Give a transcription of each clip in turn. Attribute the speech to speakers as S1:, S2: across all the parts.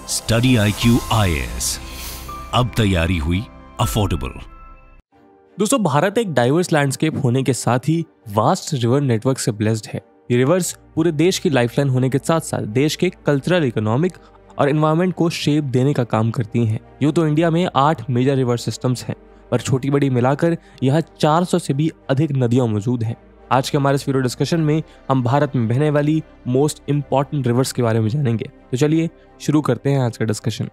S1: Study IQ IAS, अब तैयारी हुई अफोर्डेबल।
S2: दोस्तों, भारत एक डाइवर्स लैंडस्केप होने के साथ ही वास्ट रिवर नेटवर्क से ब्लेस्ड है। ये रिवर्स पूरे देश की लाइफलाइन होने के साथ साथ देश के कल्चरल, इकोनॉमिक और एनवायरनमेंट को शेप देने का काम करती हैं। यूं तो इंडिया में 8 मेजर रिवर सिस्टम्स हैं, पर छोटी बड़ी मिलाकर यहाँ 400 से भी अधिक नदियां मौजूद हैं। आज के हमारे इस वीडियो डिस्कशन में हम भारत में बहने वाली मोस्ट इंपॉर्टेंट रिवर्स के बारे में जानेंगे। तो चलिए शुरू करते हैं आज का डिस्कशन।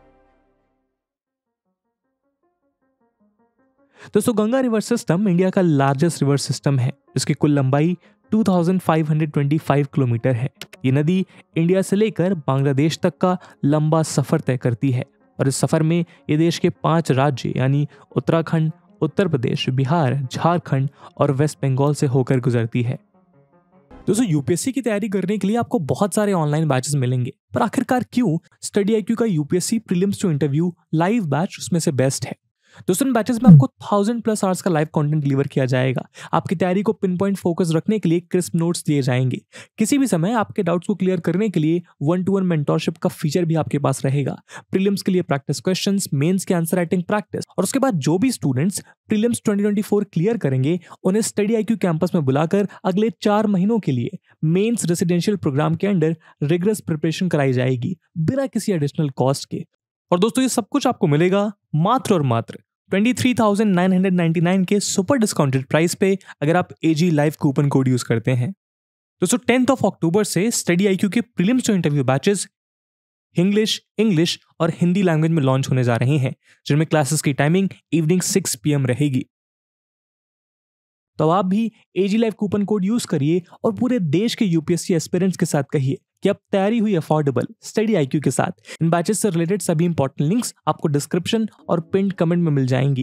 S2: दोस्तों, गंगा रिवर सिस्टम इंडिया का लार्जेस्ट रिवर सिस्टम है, जिसकी कुल लंबाई 2525 किलोमीटर है। ये नदी इंडिया से लेकर बांग्लादेश तक का लंबा सफर तय करती है और इस सफर में ये देश के 5 राज्य यानी उत्तराखंड, उत्तर प्रदेश, बिहार, झारखंड और वेस्ट बंगाल से होकर गुजरती है। दोस्तों, यूपीएससी की तैयारी करने के लिए आपको बहुत सारे ऑनलाइन बैचेस मिलेंगे, पर आखिरकार क्यों स्टडी IQ का UPSC prelims to interview live batch उसमें से बेस्ट है। दोस्तों, इन बैचेस में आपको 1000+ आवर्स का लाइव कंटेंट डिलीवर किया जाएगा। आपकी तैयारी को पिन पॉइंट फोकस रखने के लिए क्रिस्प नोट्स दिए जाएंगे। किसी भी समय आपके डाउट्स को क्लियर करने के लिए 1-to-1 मेंटोरशिप का फीचर भी आपके पास रहेगा। प्रीलिम्स के लिए प्रैक्टिस क्वेश्चंस, मेंस के आंसर राइटिंग प्रैक्टिस और उसके बाद जो भी स्टूडेंट्स प्रीलिम्स 2024 क्लियर करेंगे उन्हें स्टडी IQ कैंपस में बुलाकर अगले 4 महीनों के लिए मेंस रेसिडेंशियल प्रोग्राम के अंडर रिगरस प्रिपरेशन कराई जाएगी बिना किसी एडिशनल कॉस्ट के। और दोस्तों, ये सब कुछ आपको मिलेगा मात्र और मात्र 23,999 के सुपर डिस्काउंटेड प्राइस पे, अगर आप AG live coupon code use करते हैं। दोस्तों, 10 अक्टूबर से स्टडी IQ के prelims to interview batches English और हिंदी लैंग्वेज में लॉन्च होने जा रहे हैं, जिनमें क्लासेस की टाइमिंग इवनिंग 6 PM रहेगी। तो आप भी AG live coupon code use करिए और पूरे देश के यूपीएससी एस्पिरेंट्स के साथ कहिए कि अब तैयारी हुई अफोर्डेबल स्टडी IQ के साथ। इन बैचेस से रिलेटेड सभी इंपॉर्टेंट लिंक्स आपको डिस्क्रिप्शन और पिन्ड कमेंट में मिल जाएंगी।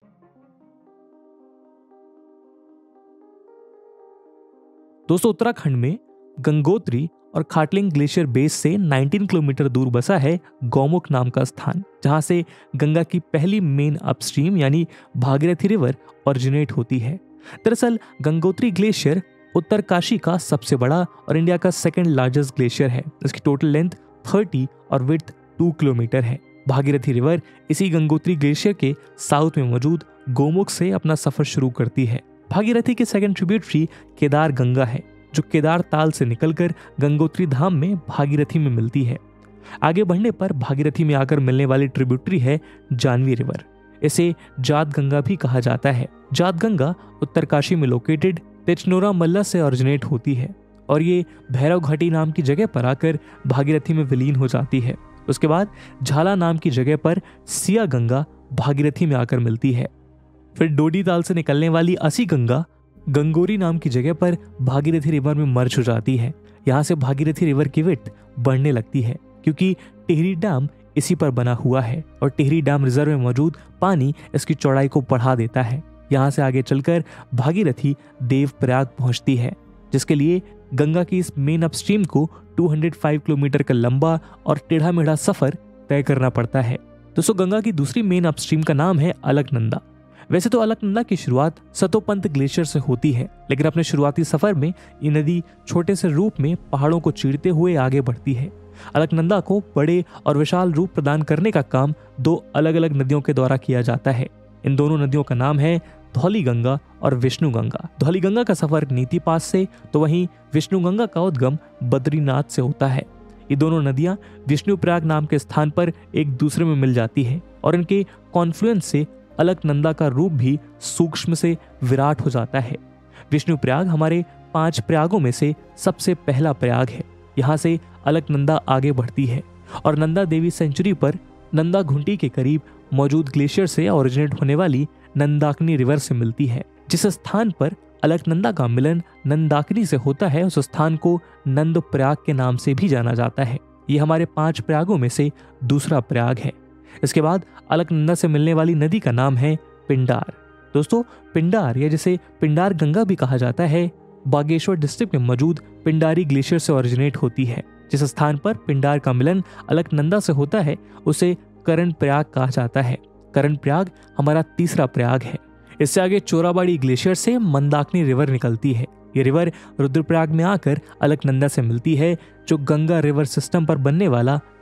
S2: दोस्तों, उत्तराखंड में गंगोत्री और खाटलिंग ग्लेशियर बेस से 19 किलोमीटर दूर बसा है गौमुख नाम का स्थान, जहां से गंगा की पहली मेन अपस्ट्रीम यानी भागीरथी रिवर ओरिजिनेट होती है। दरअसल गंगोत्री ग्लेशियर उत्तरकाशी का सबसे बड़ा और इंडिया का सेकंड लार्जेस्ट ग्लेशियर है। इसकी टोटल लेंथ 30 और विड्थ 2 किलोमीटर है। भागीरथी रिवर इसी गंगोत्री ग्लेशियर के साउथ में मौजूद गोमुख से अपना सफर शुरू करती है। भागीरथी के सेकंड ट्रिब्यूटरी केदार गंगा है, जो केदार ताल से निकलकर गंगोत्री धाम में भागीरथी में मिलती है। आगे बढ़ने पर भागीरथी में आकर मिलने वाली ट्रिब्यूटरी है जानवी रिवर। इसे जात गंगा भी कहा जाता है। जात गंगा उत्तरकाशी में लोकेटेड तेचनोरा मल्ला से ओरिजिनेट होती है और ये भैरव घाटी नाम की जगह पर आकर भागीरथी में विलीन हो जाती है। उसके बाद झाला नाम की जगह पर सिया गंगा भागीरथी में आकर मिलती है। फिर डोडी ताल से निकलने वाली असी गंगा गंगोरी नाम की जगह पर भागीरथी रिवर में मर्ज हो जाती है। यहाँ से भागीरथी रिवर की विड्थ बढ़ने लगती है, क्योंकि टिहरी डैम इसी पर बना हुआ है और टिहरी डैम रिजर्व में मौजूद पानी इसकी चौड़ाई को बढ़ा देता है। यहाँ से आगे चलकर भागीरथी देवप्रयाग पहुंचती है, जिसके लिए गंगा की इस मेन अपस्ट्रीम को 205 किलोमीटर का लंबा और टेढ़ा मेढ़ा सफर तय करना पड़ता है। दोस्तों, गंगा की दूसरी मेन अपस्ट्रीम का नाम है अलकनंदा। वैसे तो अलकनंदा की शुरुआत सतोपंत ग्लेशियर से होती है, लेकिन अपने शुरुआती सफर में ये नदी छोटे से रूप में पहाड़ों को चीरते हुए आगे बढ़ती है। अलकनंदा को बड़े और विशाल रूप प्रदान करने का काम 2 अलग अलग नदियों के द्वारा किया जाता है। इन दोनों नदियों का नाम है धौली गंगा और विष्णु गंगा। धौली गंगा का सफर नीति पास से, तो वहीं विष्णु गंगा का उद्गम बद्रीनाथ से होता है। ये दोनों नदियां विष्णुप्रयाग नाम के स्थान पर एक दूसरे में मिल जाती है और इनके कॉन्फ्लुएंस से अलकनंदा का रूप भी सूक्ष्म से विराट हो जाता है। विष्णुप्रयाग हमारे 5 प्रयागों में से सबसे पहला प्रयाग है। यहाँ से अलकनंदा आगे बढ़ती है और नंदा देवी सेंचुरी पर नंदा घुंटी के करीब मौजूद ग्लेशियर से ओरिजिनेट होने वाली नंदाकिनी रिवर से मिलती है। जिस स्थान पर अलकनंदा का मिलन नंदाकिनी से होता है, उस स्थान को नंद प्रयाग के नाम से भी जाना जाता है। ये हमारे 5 प्रयागों में से दूसरा प्रयाग है। इसके बाद अलकनंदा से मिलने वाली नदी का नाम है पिंडार। दोस्तों, पिंडार या जिसे पिंडार गंगा भी कहा जाता है, बागेश्वर डिस्ट्रिक्ट में मौजूद पिंडारी ग्लेशियर से ओरिजिनेट होती है। जिस स्थान पर पिंडार का मिलन अलकनंदा से होता है, उसे करण प्रयाग कहा जाता है। करण प्रयाग हमारा तीसरा प्रयाग है। इससे आगे चोराबाड़ी ग्लेशियर से मंदाकिनी रिवर निकलती है। ये रिवर रुद्रप्रयाग में आकर अलकनंदा से मिलती है, जो गंगा रिवर सिस्टम पर बनने वाला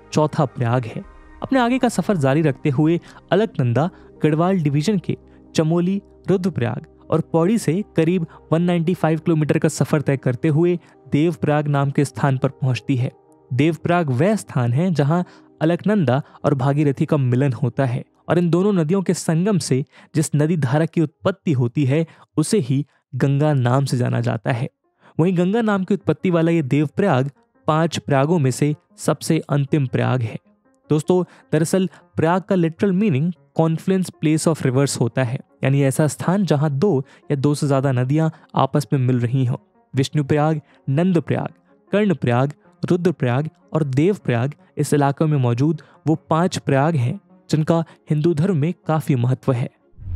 S2: चौथा प्रयाग है। अपने आगे का सफर जारी रखते हुए अलकनंदा गढ़वाल डिवीजन के चमोली, रुद्रप्रयाग और पौड़ी से करीब 195 किलोमीटर का सफर तय करते हुए देवप्रयाग नाम के स्थान पर पहुंचती है। देवप्रयाग वह स्थान है जहां अलकनंदा और भागीरथी का मिलन होता है और इन दोनों नदियों के संगम से जिस नदी धारा की उत्पत्ति होती है उसे ही गंगा नाम से जाना जाता है। वहीं गंगा नाम की उत्पत्ति वाला ये देवप्रयाग 5 प्रयागों में से सबसे अंतिम प्रयाग है। दोस्तों, दरअसल प्रयाग का literal meaning confluence place of rivers होता है, यानी ऐसा स्थान जहां 2 या 2 से ज्यादा नदियां आपस में मिल रही हों। विष्णुप्रयाग, नंदप्रयाग, कर्णप्रयाग, रुद्रप्रयाग और देवप्रयाग इस इलाके में मौजूद वो 5 प्रयाग हैं जिनका हिंदू धर्म में काफी महत्व है।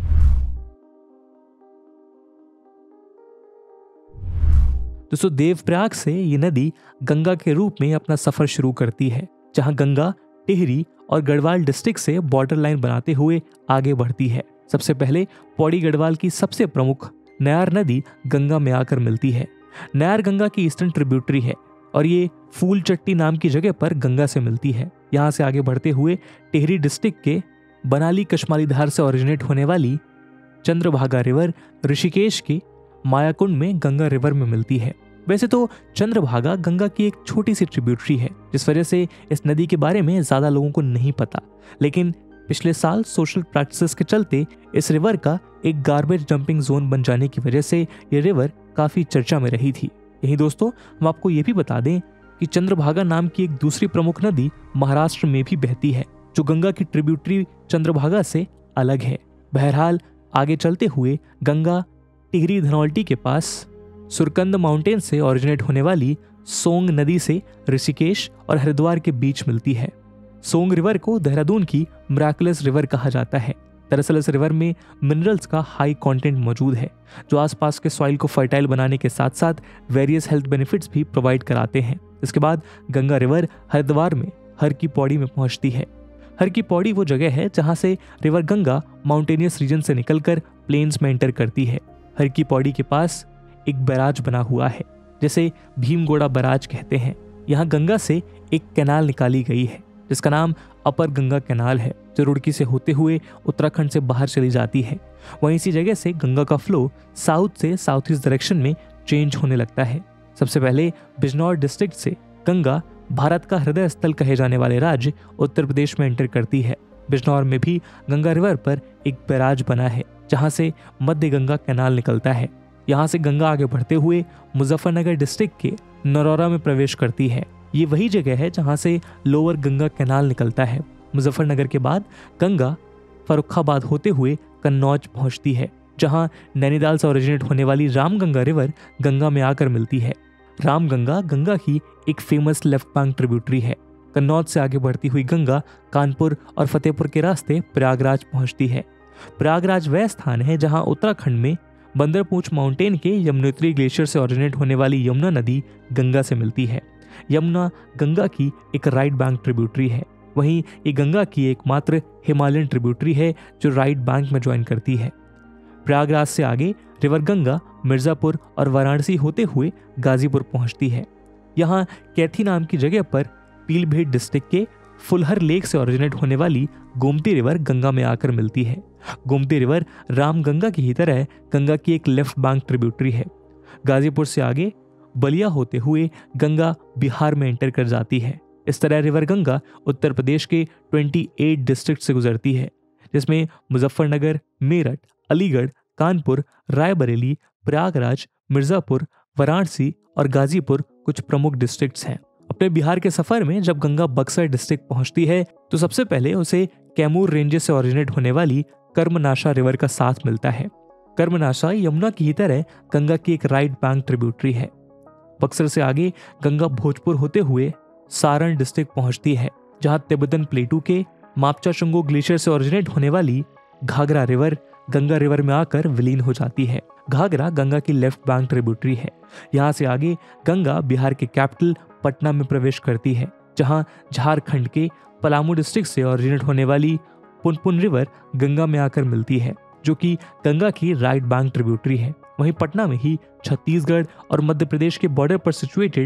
S2: दोस्तों, देवप्रयाग से ये नदी गंगा के रूप में अपना सफर शुरू करती है, जहां गंगा टिहरी और गढ़वाल डिस्ट्रिक्ट से बॉर्डर लाइन बनाते हुए आगे बढ़ती है। सबसे पहले पौड़ी गढ़वाल की सबसे प्रमुख नयार नदी गंगा में आकर मिलती है। नयार गंगा की ईस्टर्न ट्रिब्यूटरी है और ये फूल चट्टी नाम की जगह पर गंगा से मिलती है। यहाँ से आगे बढ़ते हुए टिहरी डिस्ट्रिक्ट के बनाली कशमाली धार से ओरिजिनेट होने वाली चंद्रभागा रिवर ऋषिकेश के मायाकुंड में गंगा रिवर में मिलती है। वैसे तो चंद्रभागा गंगा की एक छोटी सी ट्रिब्यूटरी है, जिस वजह से इस नदी के बारे में ज्यादा लोगों को नहीं पता, लेकिन पिछले साल सोशल प्रैक्टिसेस के चलते इस रिवर का एक गार्बेज डंपिंग जोन बन जाने की वजह से ये रिवर काफी चर्चा में रही थी। यही दोस्तों, हम आपको ये भी बता दें कि चंद्रभागा नाम की एक दूसरी प्रमुख नदी महाराष्ट्र में भी बहती है, जो गंगा की ट्रिब्यूटरी चंद्रभागा से अलग है। बहरहाल आगे चलते हुए गंगा टिहरी धनौल्टी के पास सुरकंद माउंटेन से ओरिजिनेट होने वाली सोंग नदी से ऋषिकेश और हरिद्वार के बीच मिलती है। सोंग रिवर को देहरादून की मिराकुलस रिवर कहा जाता है। दरअसल इस रिवर में मिनरल्स का हाई कंटेंट मौजूद है, जो आसपास के सॉइल को फर्टाइल बनाने के साथ साथ वेरियस हेल्थ बेनिफिट्स भी प्रोवाइड कराते हैं। इसके बाद गंगा रिवर हरिद्वार में हर की पौड़ी में पहुंचती है। हर की पौड़ी वो जगह है जहां से रिवर गंगा माउंटेनियस रीजन से निकलकर प्लेन्स में एंटर करती है। हर की पौड़ी के पास एक बैराज बना हुआ है, जिसे भीमगोड़ा बैराज कहते हैं। यहाँ गंगा से एक कैनाल निकाली गई है जिसका नाम अपर गंगा कैनाल है, जो रुड़की से होते हुए उत्तराखंड से बाहर चली जाती है। वहीं इसी जगह से गंगा का फ्लो साउथ से साउथ ईस्ट डायरेक्शन में चेंज होने लगता है। सबसे पहले बिजनौर डिस्ट्रिक्ट से गंगा भारत का हृदय स्थल कहे जाने वाले राज्य उत्तर प्रदेश में एंटर करती है। बिजनौर में भी गंगा रिवर पर एक बैराज बना है, जहां से मध्य गंगा कैनाल निकलता है। यहाँ से गंगा आगे बढ़ते हुए मुजफ्फरनगर डिस्ट्रिक्ट के नरौरा में प्रवेश करती है। ये वही जगह है जहां से लोअर गंगा कैनाल निकलता है। मुजफ्फरनगर के बाद गंगा फर्रुखाबाद होते हुए कन्नौज पहुंचती है, जहां नैनीताल से ओरिजिनेट होने वाली रामगंगा रिवर गंगा में आकर मिलती है। रामगंगा गंगा की एक फेमस लेफ्ट बैंक ट्रिब्यूटरी है। कन्नौज से आगे बढ़ती हुई गंगा कानपुर और फतेहपुर के रास्ते प्रयागराज पहुंचती है। प्रयागराज वह स्थान है जहां उत्तराखंड में बंदरपूंछ माउंटेन के यमुनोत्री ग्लेशियर से ओरिजिनेट होने वाली यमुना नदी गंगा से मिलती है। यमुना गंगा की एक राइट बैंक ट्रिब्यूटरी है। वहीं ये गंगा की एकमात्र हिमालयन ट्रिब्यूटरी है जो राइट बैंक में ज्वाइन करती है। प्रयागराज से आगे रिवर गंगा मिर्जापुर और वाराणसी होते हुए गाजीपुर पहुंचती है। यहाँ कैथी नाम की जगह पर पीलीभीत डिस्ट्रिक्ट के फुलहर लेक से ओरिजिनेट होने वाली गोमती रिवर गंगा में आकर मिलती है। गोमती रिवर रामगंगा की ही तरह गंगा की एक लेफ्ट बैंक ट्रिब्यूटरी है। गाजीपुर से आगे बलिया होते हुए गंगा बिहार में एंटर कर जाती है। इस तरह रिवर गंगा उत्तर प्रदेश के 28 डिस्ट्रिक्ट से गुजरती है, जिसमें मुजफ्फरनगर, मेरठ, अलीगढ़, कानपुर, रायबरेली, प्रयागराज, मिर्जापुर, वाराणसी और गाजीपुर कुछ प्रमुख डिस्ट्रिक्ट्स हैं। अपने बिहार के सफर में जब गंगा बक्सर डिस्ट्रिक्ट पहुंचती है तो सबसे पहले उसे कैमूर रेंजेस से ओरिजिनेट होने वाली कर्मनाशा रिवर का साथ मिलता है। कर्मनाशा यमुना की ही तरह गंगा की एक राइट बैंक ट्रिब्यूटरी है। बक्सर से आगे गंगा भोजपुर होते हुए सारण डिस्ट्रिक्ट पहुंचती है, जहां तिब्बतन प्लेटू के मापचाचुंगो ग्लेशियर से ओरिजिनेट होने वाली घाघरा रिवर गंगा रिवर में आकर विलीन हो जाती है। घाघरा गंगा की लेफ्ट बैंक ट्रिब्यूटरी है। यहाँ से आगे गंगा बिहार के कैपिटल पटना में प्रवेश करती है, जहां झारखंड के पलामू डिस्ट्रिक्ट से ओरिजिनेट होने वाली पुनपुन रिवर गंगा में आकर मिलती है, जो कि गंगा की राइट बैंक ट्रिब्यूटरी है। वहीं पटना में ही छत्तीसगढ़ और मध्य प्रदेश के बॉर्डर पर सिचुएटेड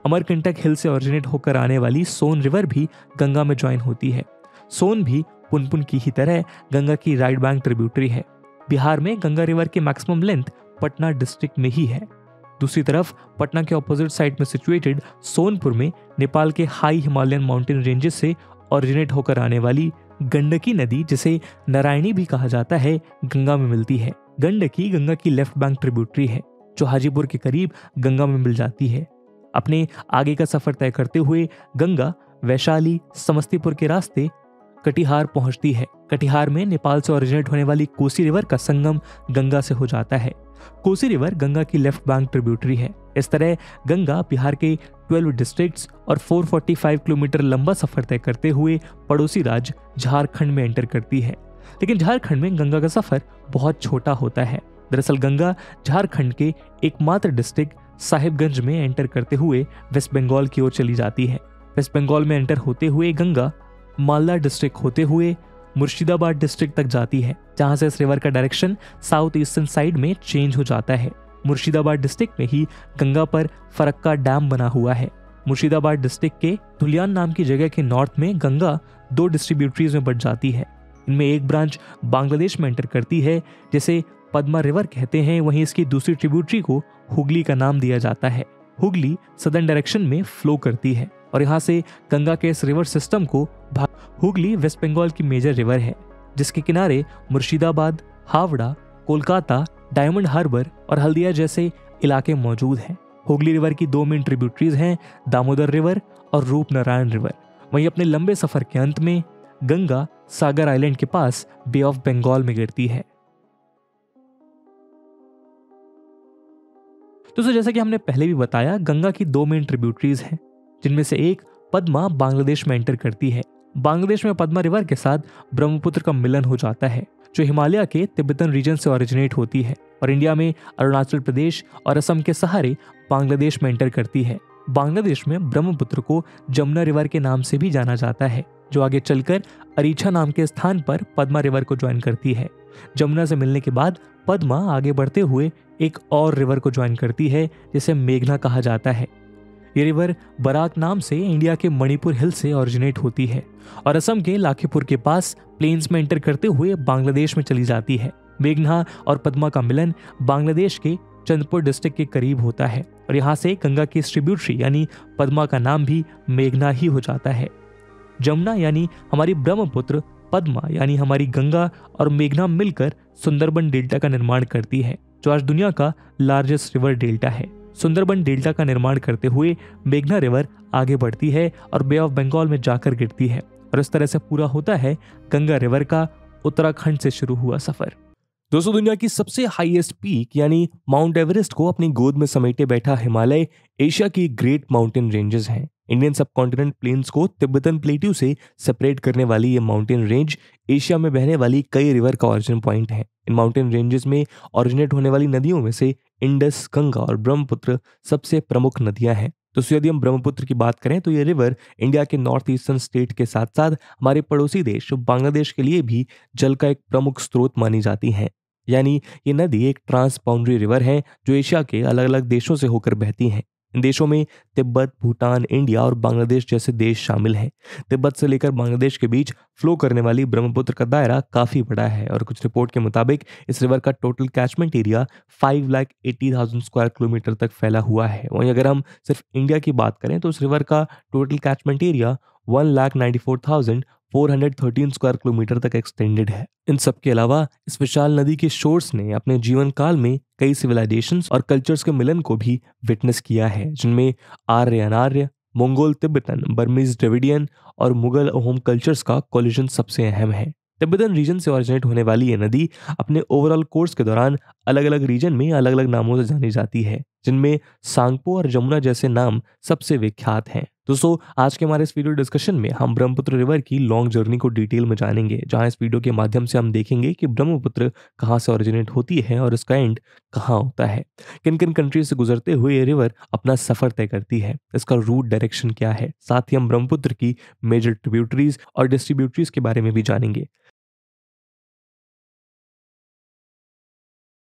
S2: अमरकंटक हिल से ओरिजिनेट होकर आने वाली सोन रिवर भी गंगा में ज्वाइन होती है। सोन भी पुनपुन की ही तरह गंगा की राइट बैंक ट्रिब्यूटरी है। बिहार में गंगा रिवर की मैक्सिमम लेंथ पटना डिस्ट्रिक्ट में ही है। दूसरी तरफ पटना के ऑपोजिट साइड में सिचुएटेड सोनपुर में नेपाल के हाई हिमालयन माउंटेन रेंजेस से ओरिजिनेट होकर आने वाली गंडकी नदी, जिसे नारायणी भी कहा जाता है, गंगा में मिलती है। गंडकी गंगा की लेफ्ट बैंक ट्रिब्यूटरी है जो हाजीपुर के करीब गंगा में मिल जाती है। अपने आगे का सफर तय करते हुए गंगा वैशाली समस्तीपुर के रास्ते कटिहार पहुंचती है। कटिहार में नेपाल से ओरिजिनेट होने वाली कोसी रिवर का संगम गंगा से हो जाता है। कोसी रिवर गंगा की लेफ्ट बैंक ट्रिब्यूटरी है। इस तरह गंगा बिहार के 12 डिस्ट्रिक्ट्स और 445 किलोमीटर लंबा सफर तय करते हुए पड़ोसी राज्य झारखंड में एंटर करती है। लेकिन झारखंड में गंगा का सफर बहुत छोटा होता है। दरअसल गंगा झारखंड के एकमात्र डिस्ट्रिक्ट साहिबगंज में एंटर करते हुए वेस्ट बंगाल की ओर चली जाती है। वेस्ट बंगाल में एंटर होते हुए गंगा मालदा डिस्ट्रिक्ट होते हुए मुर्शिदाबाद डिस्ट्रिक्ट तक जाती है, जहां से इस रिवर का डायरेक्शन साउथ ईस्टर्न साइड में चेंज हो जाता है। मुर्शिदाबाद डिस्ट्रिक्ट में ही गंगा पर फरक्का डैम बना हुआ है। मुर्शिदाबाद डिस्ट्रिक्ट के धुलियान नाम की जगह के नॉर्थ में गंगा 2 डिस्ट्रीब्यूटरीज में बट जाती है। इनमें एक ब्रांच बांग्लादेश में एंटर करती है, जिसे पद्मा रिवर कहते हैं। वहीं इसकी दूसरी ट्रिब्यूटरी को हुगली का नाम दिया जाता है। हुगली सदर्न डायरेक्शन में फ्लो करती है और यहाँ से गंगा के इस रिवर सिस्टम को हुगली वेस्ट बंगाल की मेजर रिवर है, जिसके किनारे मुर्शिदाबाद, हावड़ा, कोलकाता, डायमंड हार्बर और हल्दिया जैसे इलाके मौजूद हैं। हुगली रिवर की 2 मेन ट्रिब्यूटरीज हैं, दामोदर रिवर और रूपनारायण रिवर। वहीं अपने लंबे सफर के अंत में गंगा सागर आइलैंड के पास बे ऑफ बंगाल में गिरती है। तो जैसा कि हमने पहले भी बताया, गंगा की 2 मेन ट्रिब्यूटरीज हैं, जिनमें से एक पद्मा बांग्लादेश में एंटर करती है। बांग्लादेश में पद्मा रिवर के साथ ब्रह्मपुत्र का मिलन हो जाता है, जो हिमालय के तिब्बतन रीजन से ओरिजिनेट होती है और इंडिया में अरुणाचल प्रदेश और असम के सहारे बांग्लादेश में एंटर करती है। बांग्लादेश में ब्रह्मपुत्र को जमुना रिवर के नाम से भी जाना जाता है, जो आगे चलकर अरीछा नाम के स्थान पर पद्मा रिवर को ज्वाइन करती है। जमुना से मिलने के बाद पद्मा आगे बढ़ते हुए एक और रिवर को ज्वाइन करती है, जिसे मेघना कहा जाता है। ये रिवर बराक नाम से इंडिया के मणिपुर हिल से ओरिजिनेट होती है और असम के लाखीपुर के पास प्लेन्स में एंटर करते हुए बांग्लादेश में चली जाती है। मेघना और पद्मा का मिलन बांग्लादेश के चंदपुर डिस्ट्रिक्ट के करीब होता है और यहाँ से गंगा की ट्रिब्यूटरी यानी पद्मा का नाम भी मेघना ही हो जाता है। जमुना यानी हमारी ब्रह्मपुत्र, पद्मा यानी हमारी गंगा और मेघना मिलकर सुंदरबन डेल्टा का निर्माण करती है, जो आज दुनिया का लार्जेस्ट रिवर डेल्टा है। सुंदरबन डेल्टा का निर्माण करते हुए मेघना रिवर आगे बढ़ती है और बे ऑफ बंगाल में जाकर गिरती है और इस तरह से पूरा होता है गंगा रिवर का उत्तराखंड से शुरू हुआ सफर। दोस्तों, दुनिया की सबसे हाईएस्ट पीक यानी माउंट एवरेस्ट को अपनी गोद में समेटे बैठा हिमालय एशिया की ग्रेट माउंटेन रेंजेस हैं। इंडियन सबकॉन्टिनेंट प्लेन्स को तिब्बतन प्लेट्यू से सेपरेट करने वाली ये माउंटेन रेंज एशिया में बहने वाली कई रिवर का ओरिजिन पॉइंट है। इन माउंटेन रेंजेस में ओरिजिनेट होने वाली नदियों में से इंडस, गंगा और ब्रह्मपुत्र सबसे प्रमुख नदियां हैं। तो यदि हम ब्रह्मपुत्र की बात करें तो ये रिवर इंडिया के नॉर्थ ईस्टर्न स्टेट के साथ साथ हमारे पड़ोसी देश बांग्लादेश के लिए भी जल का एक प्रमुख स्रोत मानी जाती है। यानी ये नदी एक ट्रांस बाउंड्री रिवर है जो एशिया के अलग अलग देशों से होकर बहती हैं। इन देशों में तिब्बत, भूटान, इंडिया और बांग्लादेश जैसे देश शामिल हैं। तिब्बत से लेकर बांग्लादेश के बीच फ्लो करने वाली ब्रह्मपुत्र का दायरा काफी बड़ा है और कुछ रिपोर्ट के मुताबिक इस रिवर का total catchment area 5,80,000 square kilometre तक फैला हुआ है। वहीं अगर हम सिर्फ इंडिया की बात करें तो इस रिवर का total catchment area 1,94,413 square kilometre तक एक्सटेंडेड है। इन सब के अलावा इस विशाल नदी के शोर्स ने अपने जीवन काल में कई सिविलाइजेशंस और कल्चर्स के मिलन को भी विटनेस किया है, जिनमें Arya Anarya, Mongol Tibetan, Burmese Dravidian और मुगल अहोम कल्चर्स का कोलिजन सबसे अहम है। तिब्बतन रीजन से ओरिजिनेट होने वाली ये नदी अपने ओवरऑल कोर्स के दौरान अलग अलग रीजन में अलग अलग नामों से जानी जाती है, जिनमें सांगपो और जमुना जैसे नाम सबसे विख्यात हैं। दोस्तों, आज के हमारे इस वीडियो डिस्कशन में हम ब्रह्मपुत्र रिवर की लॉन्ग जर्नी को डिटेल में जानेंगे, जहां इस वीडियो के माध्यम से हम देखेंगे कि ब्रह्मपुत्र कहां से ओरिजिनेट होती है और इसका एंड कहां होता है, किन किन कंट्रीज से गुजरते हुए ये रिवर अपना सफर तय करती है, इसका रूट डायरेक्शन क्या है। साथ ही हम ब्रह्मपुत्र की मेजर ट्रिब्यूटरीज और डिस्ट्रीब्यूटरीज के बारे में भी जानेंगे।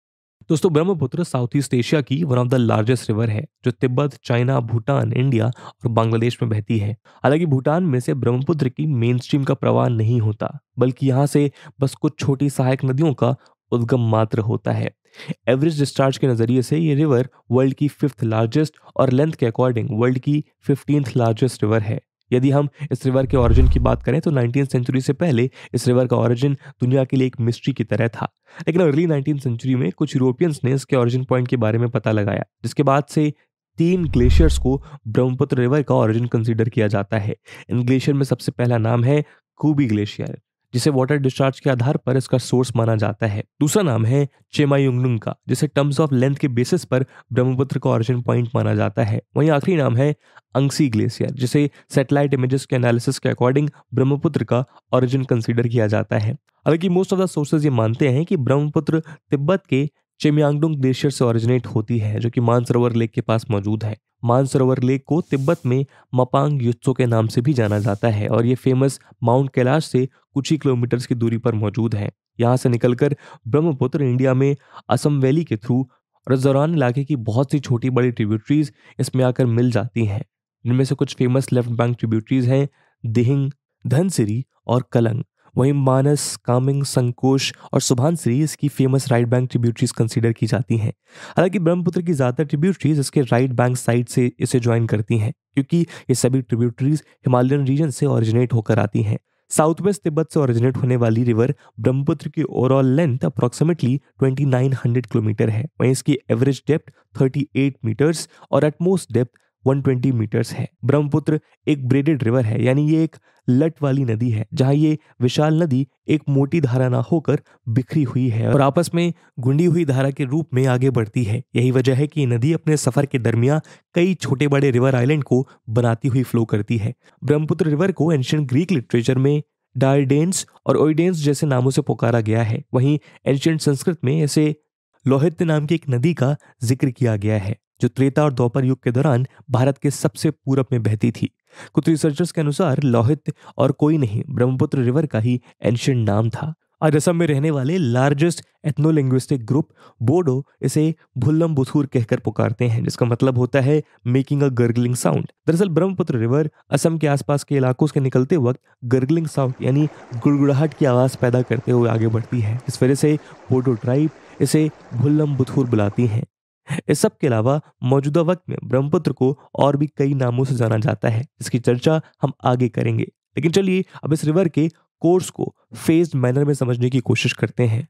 S2: दोस्तों ब्रह्मपुत्र साउथ ईस्ट एशिया की one of the largest river है जो तिब्बत, चाइना, भूटान, इंडिया और बांग्लादेश में बहती है। हालांकि भूटान में से ब्रह्मपुत्र की मेन स्ट्रीम का प्रवाह नहीं होता, बल्कि यहाँ से बस कुछ छोटी सहायक नदियों का उद्गम मात्र होता है। एवरेज डिस्चार्ज के नजरिए से ये रिवर वर्ल्ड की 5th लार्जेस्ट और लेंथ के अकॉर्डिंग वर्ल्ड की 15th लार्जेस्ट रिवर है। यदि हम इस रिवर के ओरिजिन की बात करें तो 19th सेंचुरी से पहले इस रिवर का ओरिजिन दुनिया के लिए एक मिस्ट्री की तरह था। लेकिन अर्ली 19th सेंचुरी में कुछ यूरोपियंस ने इसके ओरिजिन पॉइंट के बारे में पता लगाया, जिसके बाद से 3 ग्लेशियर्स को ब्रह्मपुत्र रिवर का ओरिजिन कंसीडर किया जाता है। इन ग्लेशियर में सबसे पहला नाम है कूबी ग्लेशियर, जिसे वाटर डिस्चार्ज के आधार पर इसका सोर्स माना जाता है। दूसरा नाम है चेमायुंगनुंग का, जिसे टर्म्स ऑफ लेंथ के बेसिस पर ब्रह्मपुत्र का ओरिजिन पॉइंट माना जाता है। वहीं आखिरी नाम है अंगसी ग्लेशियर, जिसे सैटेलाइट इमेजेस के एनालिसिस के अकॉर्डिंग ब्रह्मपुत्र का ओरिजिन कंसीडर किया जाता है। हालांकि मोस्ट ऑफ द सोर्सेज ये मानते हैं कि ब्रह्मपुत्र तिब्बत के चेमयांगडुंग ग्लेशियर से ओरिजिनेट होती है, जो कि मानसरोवर लेक के पास मौजूद है। मानसरोवर लेक को तिब्बत में मपांग युत्सो के नाम से भी जाना जाता है और ये फेमस माउंट कैलाश से कुछ ही किलोमीटर्स की दूरी पर मौजूद है। यहाँ से निकलकर ब्रह्मपुत्र इंडिया में असम वैली के थ्रू और इस दौरान इलाके की बहुत सी छोटी बड़ी ट्रिब्यूटरीज इसमें आकर मिल जाती हैं। इनमें से कुछ फेमस लेफ्ट बैंक ट्रिब्यूटरीज हैं दिहिंग, धनसिरी और कलंग। वहीं मानस, कामिंग, संकोश और सुभानसिरी इसकी famous right bank tributaries consider की जाती हैं। हालांकि ब्रह्मपुत्र की ज़्यादातर ट्रिब्यूटरीज इसके राइट बैंक साइड से इसे ज्वाइन करती हैं, क्योंकि ये सभी ट्रिब्यूटरीज हिमालयन रीजन से ओरिजिनेट होकर आती हैं। साउथ वेस्ट तिब्बत से ओरिजिनेट होने वाली रिवर ब्रह्मपुत्र की ओवरऑल लेंथ अप्रोक्सीमेटली 2900 किलोमीटर है। वहीं इसकी एवरेज डेप्थ 38 मीटर्स और एटमोस्ट डेप्थ 120 मीटर्स है। ब्रह्मपुत्र एक ब्रेडेड रिवर है, यानी ये एक लट वाली नदी है, जहां ये विशाल नदी एक मोटी धारा ना होकर बिखरी हुई है और आपस में गुंडी हुई धारा के रूप में आगे बढ़ती है। यही वजह है कि ये नदी अपने सफर के दरमियान कई छोटे बड़े रिवर आइलैंड को बनाती हुई फ्लो करती है। ब्रह्मपुत्र रिवर को एंशिएंट ग्रीक लिटरेचर में डायडेंस और ओइडेंस जैसे नामों से पुकारा गया है। वहीं एंशिएंट संस्कृत में इसे लोहित नाम की एक नदी का जिक्र किया गया है, जो त्रेता और द्वापर युग के दौरान भारत के सबसे पूरब में बहती थी। कुछ रिसर्चर्स के अनुसार लोहित और कोई नहीं, ब्रह्मपुत्र रिवर का ही एंशिएंट नाम था। आज असम में रहने वाले लार्जेस्ट एथनोलिंग्विस्टिक ग्रुप बोडो इसे भुल्लम बुथुर कहकर पुकारते हैं, जिसका मतलब होता है मेकिंग अ गर्गलिंग साउंड। दरअसल ब्रह्मपुत्र रिवर असम के आसपास के इलाकों से निकलते वक्त गर्गलिंग साउंड यानी गुड़गुड़ाहट की आवाज पैदा करते हुए आगे बढ़ती है। इस वजह से बोडो ट्राइब इसे भुल्लम बुथुर बुलाती हैं। इस सब के अलावा मौजूदा वक्त में ब्रह्मपुत्र को और भी कई नामों से जाना जाता है, इसकी चर्चा हम आगे करेंगे। लेकिन चलिए अब इस रिवर के कोर्स को फेज्ड मैनर में समझने की कोशिश करते हैं।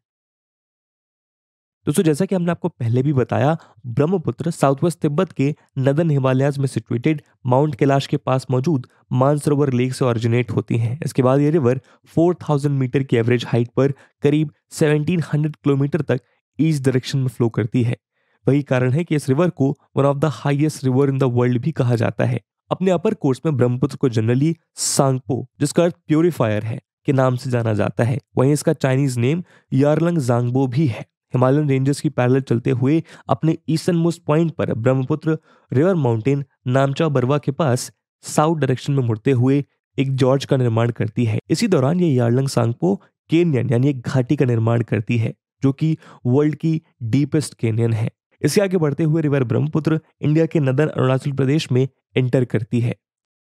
S2: दोस्तों जैसा कि हमने आपको पहले भी बताया, ब्रह्मपुत्र साउथ वेस्ट तिब्बत के नदन हिमालयाज में सिचुएटेड माउंट कैलाश के पास मौजूद मानसरोवर लेक से ओरिजिनेट होती हैं। इसके बाद ये रिवर 4000 मीटर की एवरेज हाइट पर करीब 1700 किलोमीटर तक ईस्ट डायरेक्शन में फ्लो करती है। वही कारण है कि इस रिवर को one of the highest river in the world भी कहा जाता है। अपने अपर कोर्स में ब्रह्मपुत्र को जनरली सांगपो, जिसका अर्थ प्योरीफायर है, के नाम से जाना जाता है। वहीं इसका चाइनीज नेम यारलंग जांगबो भी है। हिमालयन रेंजेस की पैरेलल चलते हुए अपने ईस्टर्न मोस्ट पॉइंट पर Brahmaputra river mountain Namcha Barwa के पास साउथ डायरेक्शन में मुड़ते हुए एक जॉर्ज का निर्माण करती है। इसी दौरान ये यारलंग सांगपो केनियन यानी एक घाटी का निर्माण करती है, जो कि वर्ल्ड की डीपेस्ट केनियन है। इससे आगे बढ़ते हुए रिवर ब्रह्मपुत्र इंडिया के नदन अरुणाचल प्रदेश में एंटर करती है।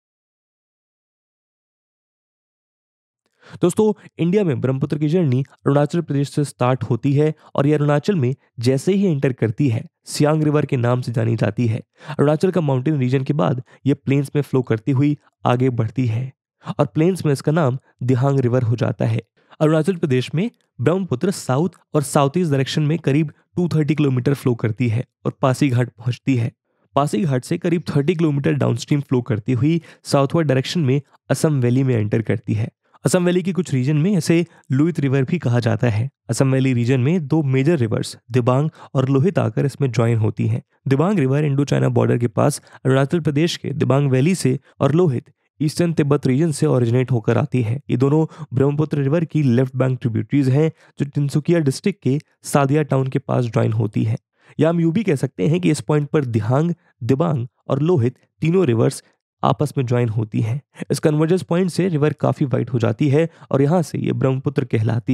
S2: दोस्तों इंडिया में ब्रह्मपुत्र की जर्नी अरुणाचल प्रदेश से स्टार्ट होती है और ये अरुणाचल में जैसे ही एंटर करती है सियांग रिवर के नाम से जानी जाती है। अरुणाचल का माउंटेन रीजन के बाद ये प्लेन्स में फ्लो करती हुई आगे बढ़ती है और प्लेन्स में इसका नाम दिहांग रिवर हो जाता है। अरुणाचल प्रदेश में ब्रह्मपुत्र साउथ और साउथ ईस्ट डायरेक्शन में करीब 230 किलोमीटर फ्लो करती है और पासीघाट पहुंचती है। पासीघाट से करीब 30 किलोमीटर डाउनस्ट्रीम फ्लो करती हुई साउथवर्ड डायरेक्शन में असम वैली में एंटर करती है। असम वैली की कुछ रीजन में इसे लुइत रिवर भी कहा जाता है। असम वैली रीजन में 2 मेजर रिवर्स दिबांग और लोहित आकर इसमें ज्वाइन होती हैं। Dibang river Indo China border के पास अरुणाचल प्रदेश के दिबांग वैली से और लोहित ईस्टर्न तिब्बत रीजन से ओरिजिनेट होकर आती है। ये दोनों ब्रह्मपुत्र रिवर की लेफ्ट बैंक ट्रिब्यूटरीज हैं, जो तिनसुकिया डिस्ट्रिक्ट के सादिया टाउन के पास ज्वाइन होती हैं। या हम यूं भी कह सकते हैं कि इस पॉइंट पर दिहांग, दिबांग और लोहित तीनों रिवर्स आपस में ज्वाइन होती हैं। इस कन्वर्जेंस पॉइंट से रिवर काफी वाइड हो जाती है और यहाँ से ये ब्रह्मपुत्र कहलाती है।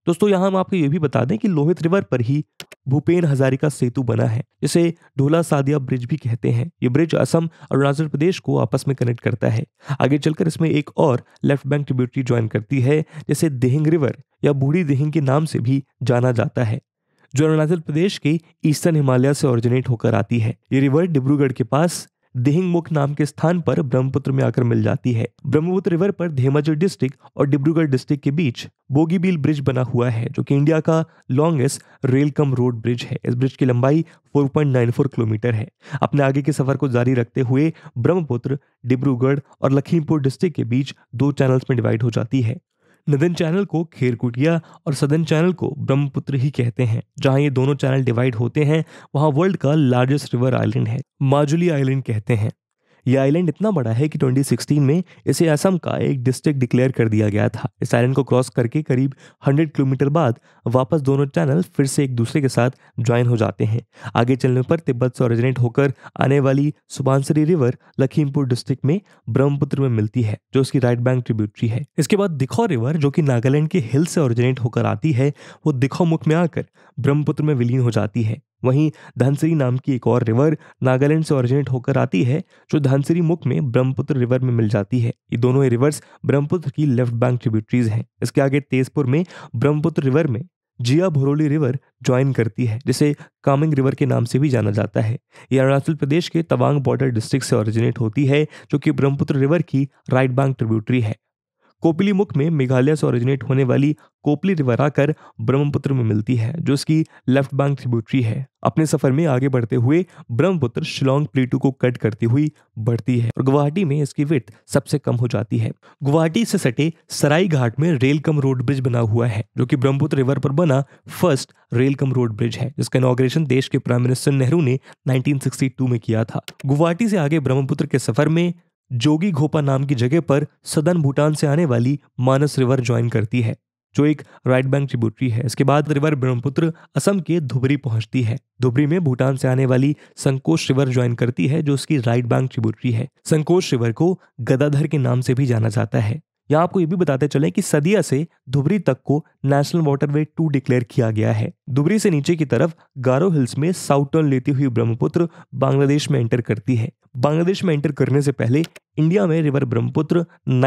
S2: दोस्तों यहाँ हम आपको ये भी बता दें कि लोहित रिवर पर ही भूपेन हजारिका सेतु बना है, जिसे ढोला सादिया ब्रिज भी कहते हैं। ये ब्रिज असम और अरुणाचल प्रदेश को आपस में कनेक्ट करता है। आगे चलकर इसमें एक और लेफ्ट बैंक ट्रिब्यूटरी ज्वाइन करती है, जिसे दिहिंग रिवर या बूढ़ी दिहिंग के नाम से भी जाना जाता है, जो अरुणाचल प्रदेश के ईस्टर्न हिमालय से ओरिजिनेट होकर आती है। ये रिवर डिब्रूगढ़ के पास दिहिंग मुख नाम के स्थान पर ब्रह्मपुत्र में आकर मिल जाती है। ब्रह्मपुत्र रिवर पर धेमाजी डिस्ट्रिक्ट और डिब्रूगढ़ डिस्ट्रिक्ट के बीच बोगीबील ब्रिज बना हुआ है, जो कि इंडिया का longest rail cum road bridge है। इस ब्रिज की लंबाई 4.94 किलोमीटर है। अपने आगे के सफर को जारी रखते हुए ब्रह्मपुत्र डिब्रूगढ़ और लखीमपुर डिस्ट्रिक्ट के बीच 2 चैनल्स में डिवाइड हो जाती है। नदन चैनल को खेरकुटिया और सदन चैनल को ब्रह्मपुत्र ही कहते हैं। जहां ये दोनों चैनल डिवाइड होते हैं वहां वर्ल्ड का लार्जेस्ट रिवर आइलैंड है, माजुली आइलैंड कहते हैं। यह आइलैंड इतना बड़ा है कि 2016 में इसे असम का एक डिस्ट्रिक्ट डिक्लेयर कर दिया गया था। इस आइलैंड को क्रॉस करके करीब 100 किलोमीटर बाद वापस दोनों चैनल फिर से एक दूसरे के साथ ज्वाइन हो जाते हैं। आगे चलने पर तिब्बत से ओरिजिनेट होकर आने वाली सुबानसिरी रिवर लखीमपुर डिस्ट्रिक्ट में ब्रह्मपुत्र में मिलती है, जो उसकी राइट बैंक ट्रिब्यूटरी है। इसके बाद दिखौ रिवर, जो कि नागालैंड के हिल से ओरिजिनेट होकर आती है, वो दिखौ मुख में आकर ब्रह्मपुत्र में विलीन हो जाती है। वहीं धनसिरी नाम की एक और रिवर नागालैंड से ओरिजिनेट होकर आती है, जो धनसिरी मुख में ब्रह्मपुत्र रिवर में मिल जाती है। ये दोनों ही रिवर्स ब्रह्मपुत्र की लेफ्ट बैंक ट्रिब्यूटरीज हैं। इसके आगे तेजपुर में ब्रह्मपुत्र रिवर में जिया भोरोली रिवर ज्वाइन करती है, जिसे कामेंग रिवर के नाम से भी जाना जाता है। यह अरुणाचल प्रदेश के तवांग बॉर्डर डिस्ट्रिक्ट से ओरिजिनेट होती है, जो कि ब्रह्मपुत्र रिवर की राइट बैंक ट्रिब्यूटरी है। कोपली मुख में मेघालय से ओरिजिनेट होने वाली कोपली रिवर आकर ब्रह्मपुत्र में मिलती है, जो इसकी लेफ्ट बैंक ट्रिब्यूटरी है। अपने सफर में आगे बढ़ते हुए ब्रह्मपुत्र शिलोंग प्लेटू को कट करती हुई बढ़ती है और गुवाहाटी में इसकी विड्थ सबसे कम हो जाती है। गुवाहाटी से सटे सराई घाट में रेल कम रोड ब्रिज बना हुआ है, जो कि ब्रह्मपुत्र रिवर पर बना first rail cum road bridge है, जिसका इनॉग्रेशन देश के प्राइम मिनिस्टर नेहरू ने 1962 में किया था। गुवाहाटी से आगे ब्रह्मपुत्र के सफर में जोगी घोपा नाम की जगह पर सदन भूटान से आने वाली मानस रिवर ज्वाइन करती है, जो एक राइट बैंक ट्रिब्यूटरी है। इसके बाद रिवर ब्रह्मपुत्र असम के धुबरी पहुंचती है। धुबरी में भूटान से आने वाली संकोश रिवर ज्वाइन करती है, जो उसकी राइट बैंक ट्रिब्यूटरी है। संकोश रिवर को गदाधर के नाम से भी जाना जाता है। यहाँ आपको ये भी बताते चलें कि सदिया से धुबरी तक को नेशनल वाटरवे 2 डिक्लेयर किया गया है। धुबरी से नीचे की तरफ गारो हिल्स में साउथ टर्न लेती हुई ब्रह्मपुत्र बांग्लादेश में एंटर करती है। बांग्लादेश में एंटर करने से पहले इंडिया में रिवर ब्रह्मपुत्र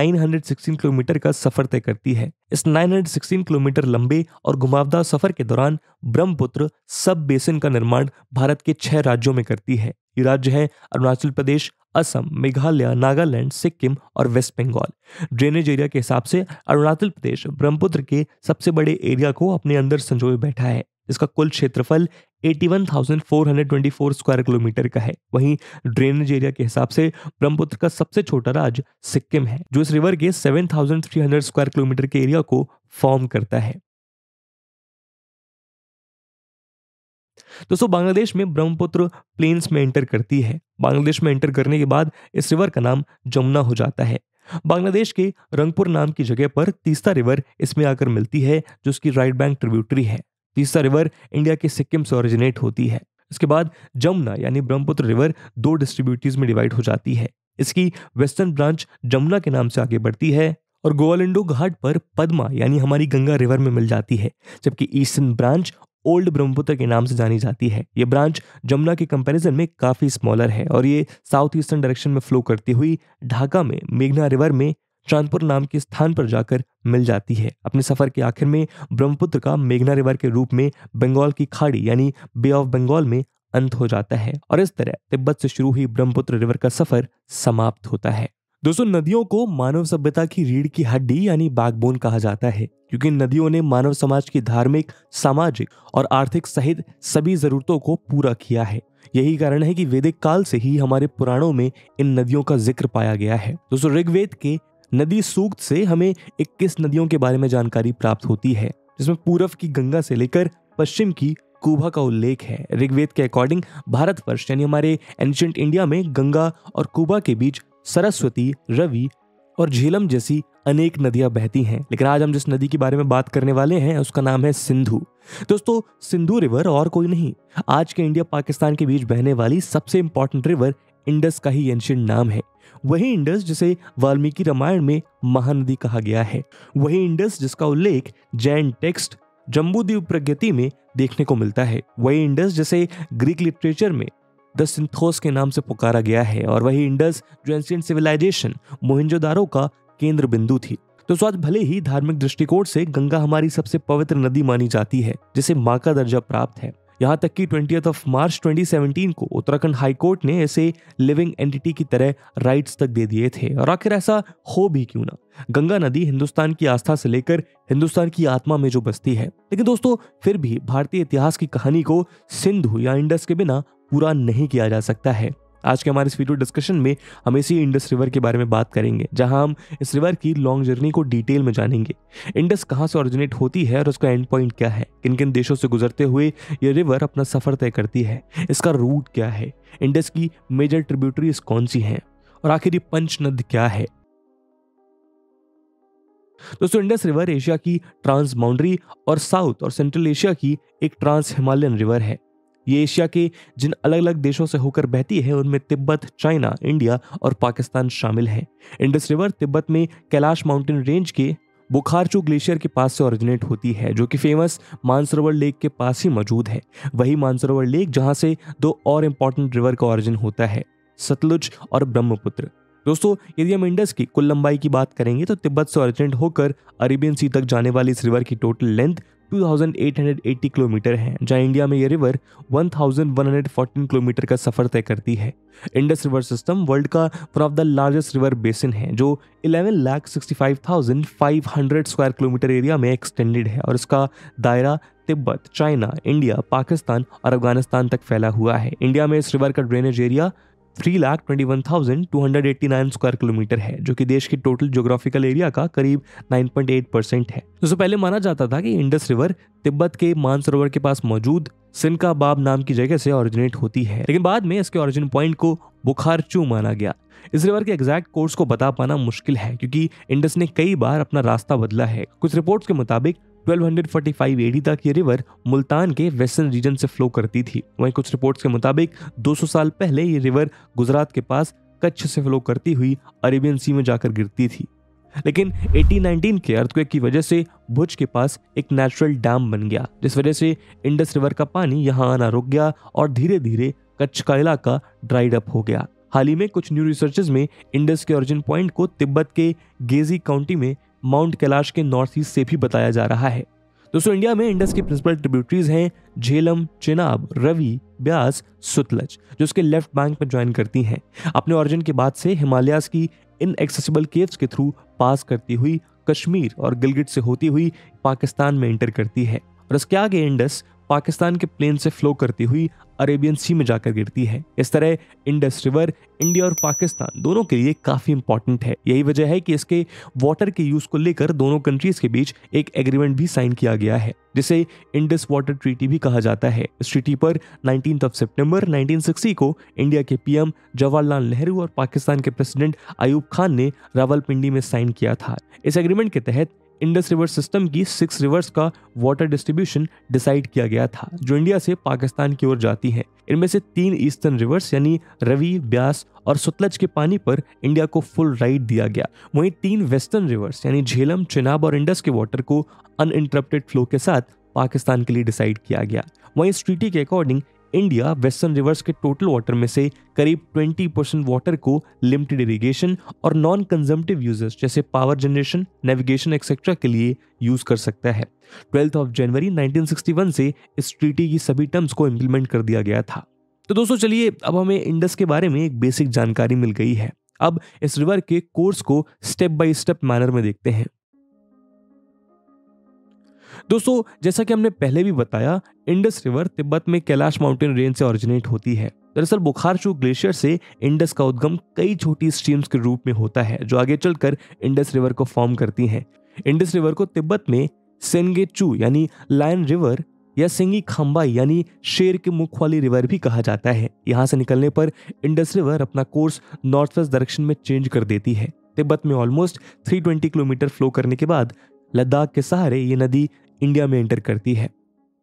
S2: 916 किलोमीटर का सफर तय करती है। इस 916 किलोमीटर लंबे और घुमावदार सफर के दौरान ब्रह्मपुत्र सब बेसिन का निर्माण भारत के 6 राज्यों में करती है। ये राज्य हैं अरुणाचल प्रदेश, असम, मेघालय, नागालैंड, सिक्किम और वेस्ट बंगाल। ड्रेनेज एरिया के हिसाब से अरुणाचल प्रदेश ब्रह्मपुत्र के सबसे बड़े एरिया को अपने अंदर संजोए बैठा है। इसका कुल क्षेत्रफल 81,424 स्क्वायर किलोमीटर का है। वहीं ड्रेनेज एरिया के हिसाब से ब्रह्मपुत्र का सबसे छोटा राज्य सिक्किम है, जो इस रिवर के 7,300 स्क्वायर किलोमीटर के एरिया को फॉर्म करता है। दोस्तों बांग्लादेश में ब्रह्मपुत्र प्लेन्स में एंटर करती है। बांग्लादेश में एंटर करने के बाद इस रिवर का नाम जमुना हो जाता है। बांग्लादेश के रंगपुर नाम की जगह पर तीस्ता रिवर इसमें आकर मिलती है, जो उसकी राइट बैंक ट्रिब्यूटरी है। तीस्ता रिवर इंडिया के सिक्किम से ओरिजिनेट होती है। इसके बाद जमुना यानी ब्रह्मपुत्र रिवर 2 डिस्ट्रीब्यूटरीज में डिवाइड हो जाती है। इसकी वेस्टर्न ब्रांच जमुना के नाम से आगे बढ़ती है और गोवालिंडो घाट पर पद्मा यानी हमारी गंगा रिवर में मिल जाती है, जबकि ईस्टर्न ब्रांच ओल्ड ब्रह्मपुत्र के नाम से जानी जाती है। ये ब्रांच जमुना के कंपैरिजन में काफी स्मॉलर है और ये साउथ ईस्टर्न डायरेक्शन में फ्लो करती हुई ढाका में मेघना रिवर में चांदपुर नाम के स्थान पर जाकर मिल जाती है। अपने सफर के आखिर में ब्रह्मपुत्र का मेघना रिवर के रूप में बंगाल की खाड़ी यानी बे ऑफ बंगाल में अंत हो जाता है और इस तरह तिब्बत से शुरू हुई ब्रह्मपुत्र रिवर का सफर समाप्त होता है। दोस्तों नदियों को मानव सभ्यता की रीढ़ की हड्डी यानी बैकबोन कहा जाता है, क्योंकि नदियों ने मानव समाज की धार्मिक, सामाजिक और आर्थिक सहित सभी जरूरतों को पूरा किया है। यही कारण है कि वैदिक काल से ही हमारे पुराणों में इन नदियों का जिक्र पाया गया है। दोस्तों ऋग्वेद के नदी सूक्त से हमें 21 नदियों के बारे में जानकारी प्राप्त होती है, जिसमें पूर्व की गंगा से लेकर पश्चिम की कुबा का उल्लेख है। ऋग्वेद के अकॉर्डिंग भारतवर्ष यानी हमारे एंशिएंट इंडिया में गंगा और कुबा के बीच सरस्वती, रवि और झेलम जैसी अनेक नदियां बहती हैं, लेकिन आज हम जिस नदी के बारे में बात करने वाले हैं उसका नाम है सिंधु। दोस्तों सिंधु रिवर और कोई नहीं, आज के इंडिया पाकिस्तान के बीच बहने वाली सबसे इंपॉर्टेंट रिवर इंडस का ही एंशिएंट नाम है। वही इंडस जिसे वाल्मीकि रामायण में महानदी कहा गया है, वही इंडस जिसका उल्लेख जैन टेक्स्ट जम्बूद्वीप प्रगति में देखने को मिलता है। वही इंडस जैसे ग्रीक लिटरेचर में द सिंथोस के नाम से पुकारा गया है, और वही इंडस जो एंशिएंट सिविलाइजेशन मोहनजोदारो का केंद्र बिंदु थी। तो आज भले ही धार्मिक दृष्टिकोण से गंगा हमारी सबसे पवित्र नदी मानी जाती है, जिसे मां का दर्जा प्राप्त है। यहाँ तक कि 20 मार्च 2017 को उत्तराखंड हाई कोर्ट ने ऐसे लिविंग एंटिटी की तरह राइट्स तक दे दिए थे। और आखिर ऐसा हो भी क्यों ना, गंगा नदी हिंदुस्तान की आस्था से लेकर हिंदुस्तान की आत्मा में जो बसती है। लेकिन दोस्तों फिर भी भारतीय इतिहास की कहानी को सिंधु या इंडस के बिना पूरा नहीं किया जा सकता है। आज के हमारे इस वीडियो डिस्कशन में हम इसी इंडस रिवर के बारे में बात करेंगे, जहां हम इस रिवर की लॉन्ग जर्नी को डिटेल में जानेंगे। इंडस कहां से ओरिजिनेट होती है और उसका एंड पॉइंट क्या है, किन किन देशों से गुजरते हुए ये रिवर अपना सफर तय करती है, इसका रूट क्या है, इंडस की मेजर ट्रिब्यूटरीज कौन सी हैं, और आखिर ये पंचनद क्या है। दोस्तों इंडस रिवर एशिया की ट्रांस बाउंड्री और साउथ और सेंट्रल एशिया की एक ट्रांस हिमालयन रिवर है। ये एशिया के जिन अलग अलग देशों से होकर बहती है उनमें तिब्बत, चाइना, इंडिया और पाकिस्तान शामिल है। इंडस रिवर तिब्बत में कैलाश माउंटेन रेंज के बुखारचू ग्लेशियर के पास से ओरिजिनेट होती है, जो कि फेमस मानसरोवर लेक के पास ही मौजूद है। वही मानसरोवर लेक जहां से दो और इंपॉर्टेंट रिवर का ओरिजिन होता है, सतलुज और ब्रह्मपुत्र। दोस्तों यदि हम इंडस की कुल लंबाई की बात करेंगे तो तिब्बत से ओरिजिनेट होकर अरेबियन सी तक जाने वाली इस रिवर की टोटल लेंथ 2880 किलोमीटर है, जहां इंडिया में यह रिवर 1114 किलोमीटर का सफर तय करती है। इंडस रिवर सिस्टम वर्ल्ड का one of the largest river basin है, जो 11,65,500 स्क्वायर किलोमीटर एरिया में एक्सटेंडेड है, और इसका दायरा तिब्बत, चाइना, इंडिया, पाकिस्तान और अफगानिस्तान तक फैला हुआ है। इंडिया में इस रिवर का ड्रेनेज एरिया 3,21,289 स्क्वायर किलोमीटर है, जो कि देश के टोटल ज्योग्राफिकल एरिया का करीब 9.8% है। दोस्तों पहले माना जाता था कि इंडस रिवर तिब्बत के मानसरोवर के पास मौजूद सिनका बाब नाम की जगह से ओरिजिनेट होती है, लेकिन बाद में इसके ओरिजिन पॉइंट को बुखारचू माना गया। इस रिवर के एग्जैक्ट कोर्स को बता पाना मुश्किल है, क्योंकि इंडस ने कई बार अपना रास्ता बदला है। कुछ रिपोर्ट्स के मुताबिक 1245 एडी तक ये रिवर मुल्तान के वेस्टर्न रीजन से फ्लो करती थी। वहीं कुछ रिपोर्ट्स के मुताबिक 200 साल पहले ये रिवर गुजरात के पास कच्छ से फ्लो करती हुई अरेबियन सी में जाकर गिरती थी, लेकिन 1819 के अर्थक्वेक की वजह से भुज के पास एक नेचुरल डैम बन गया, जिस वजह से इंडस रिवर का पानी यहाँ आना रुक गया और धीरे धीरे कच्छ का इलाका ड्राइड अप हो गया। हाल ही में कुछ न्यू रिसर्चेस में इंडस के ओरिजिन पॉइंट को तिब्बत के गेजी काउंटी में माउंट कैलाश के नॉर्थ ईस्ट से भी बताया जा रहा है। दोस्तों इंडिया में इंडस की प्रिंसिपल ट्रिब्यूटरीज हैं झेलम, चेनाब, रवि, ब्यास, सतलज, जो उसके लेफ्ट बैंक में ज्वाइन करती हैं। अपने ओरिजिन के बाद से हिमालयाज की इनएक्सेसिबल केव्स के थ्रू पास करती हुई कश्मीर और गिलगिट से होती हुई पाकिस्तान में एंटर करती है, और इसके आगे इंडस पाकिस्तान के प्लेन से फ्लो करती हुई अरेबियन सी में जाकर गिरती है। इस तरह इंडस रिवर इंडिया और पाकिस्तान दोनों के लिए काफी इंपॉर्टेंट है। यही वजह है कि इसके वाटर के यूज को लेकर दोनों कंट्रीज के बीच एक एग्रीमेंट भी साइन किया गया है, जिसे इंडस वाटर ट्रीटी भी कहा जाता है। इस ट्रीटी पर 19 सितंबर 1960 को इंडिया के पीएम जवाहरलाल नेहरू और पाकिस्तान के प्रेसिडेंट अयूब खान ने रावलपिंडी में साइन किया था। इस एग्रीमेंट के तहत इंडस रिवर सिस्टम की 6 रिवर्स का वाटर डिस्ट्रीब्यूशन डिसाइड किया गया था, जो इंडिया से पाकिस्तान की ओर जाती हैं। इनमें से 3 ईस्टर्न रिवर्स यानी रवि, ब्यास और सतलज के पानी पर इंडिया को फुल राइट दिया गया। वहीं 3 वेस्टर्न रिवर्स यानी झेलम, चेनाब और इंडस के वाटर को अनइंटरप्टेड फ्लो के साथ पाकिस्तान के लिए डिसाइड किया गया। वहीं इस ट्रीटी के अकॉर्डिंग इंडिया वेस्टर्न रिवर्स के टोटल वाटर में से करीब 20% वाटर को लिमिटेड इरिगेशन और नॉन कंजम्पटिव यूजेस जैसे पावर जनरेशन, नेविगेशन एक्सेट्रा के लिए यूज कर सकता है। 12 जनवरी 1961 से इस ट्रीटी की सभी टर्म्स को इंप्लीमेंट कर दिया गया था। तो दोस्तों चलिए अब हमें इंडस के बारे में एक बेसिक जानकारी मिल गई है। अब इस रिवर के कोर्स को स्टेप बाय स्टेप मैनर में देखते हैं। दोस्तों जैसा कि हमने पहले भी बताया, इंडस रिवर तिब्बत में कैलाश माउंटेन रेंज से ओरिजिनेट होती है। दरअसल बुखारचू ग्लेशियर से इंडस का उद्गम कई छोटी स्ट्रीम्स के रूप में होता है, जो आगे चलकर इंडस रिवर को फॉर्म करती हैं। इंडस रिवर को तिब्बत में सेनगेचू यानी लायन रिवर या सिंगी खाम्बाई यानी शेर के मुख वाली रिवर भी कहा जाता है। यहाँ से निकलने पर इंडस रिवर अपना कोर्स नॉर्थ वेस्ट डायरेक्शन में चेंज कर देती है। तिब्बत में ऑलमोस्ट 320 किलोमीटर फ्लो करने के बाद लद्दाख के सहारे ये नदी इंडिया में एंटर करती है।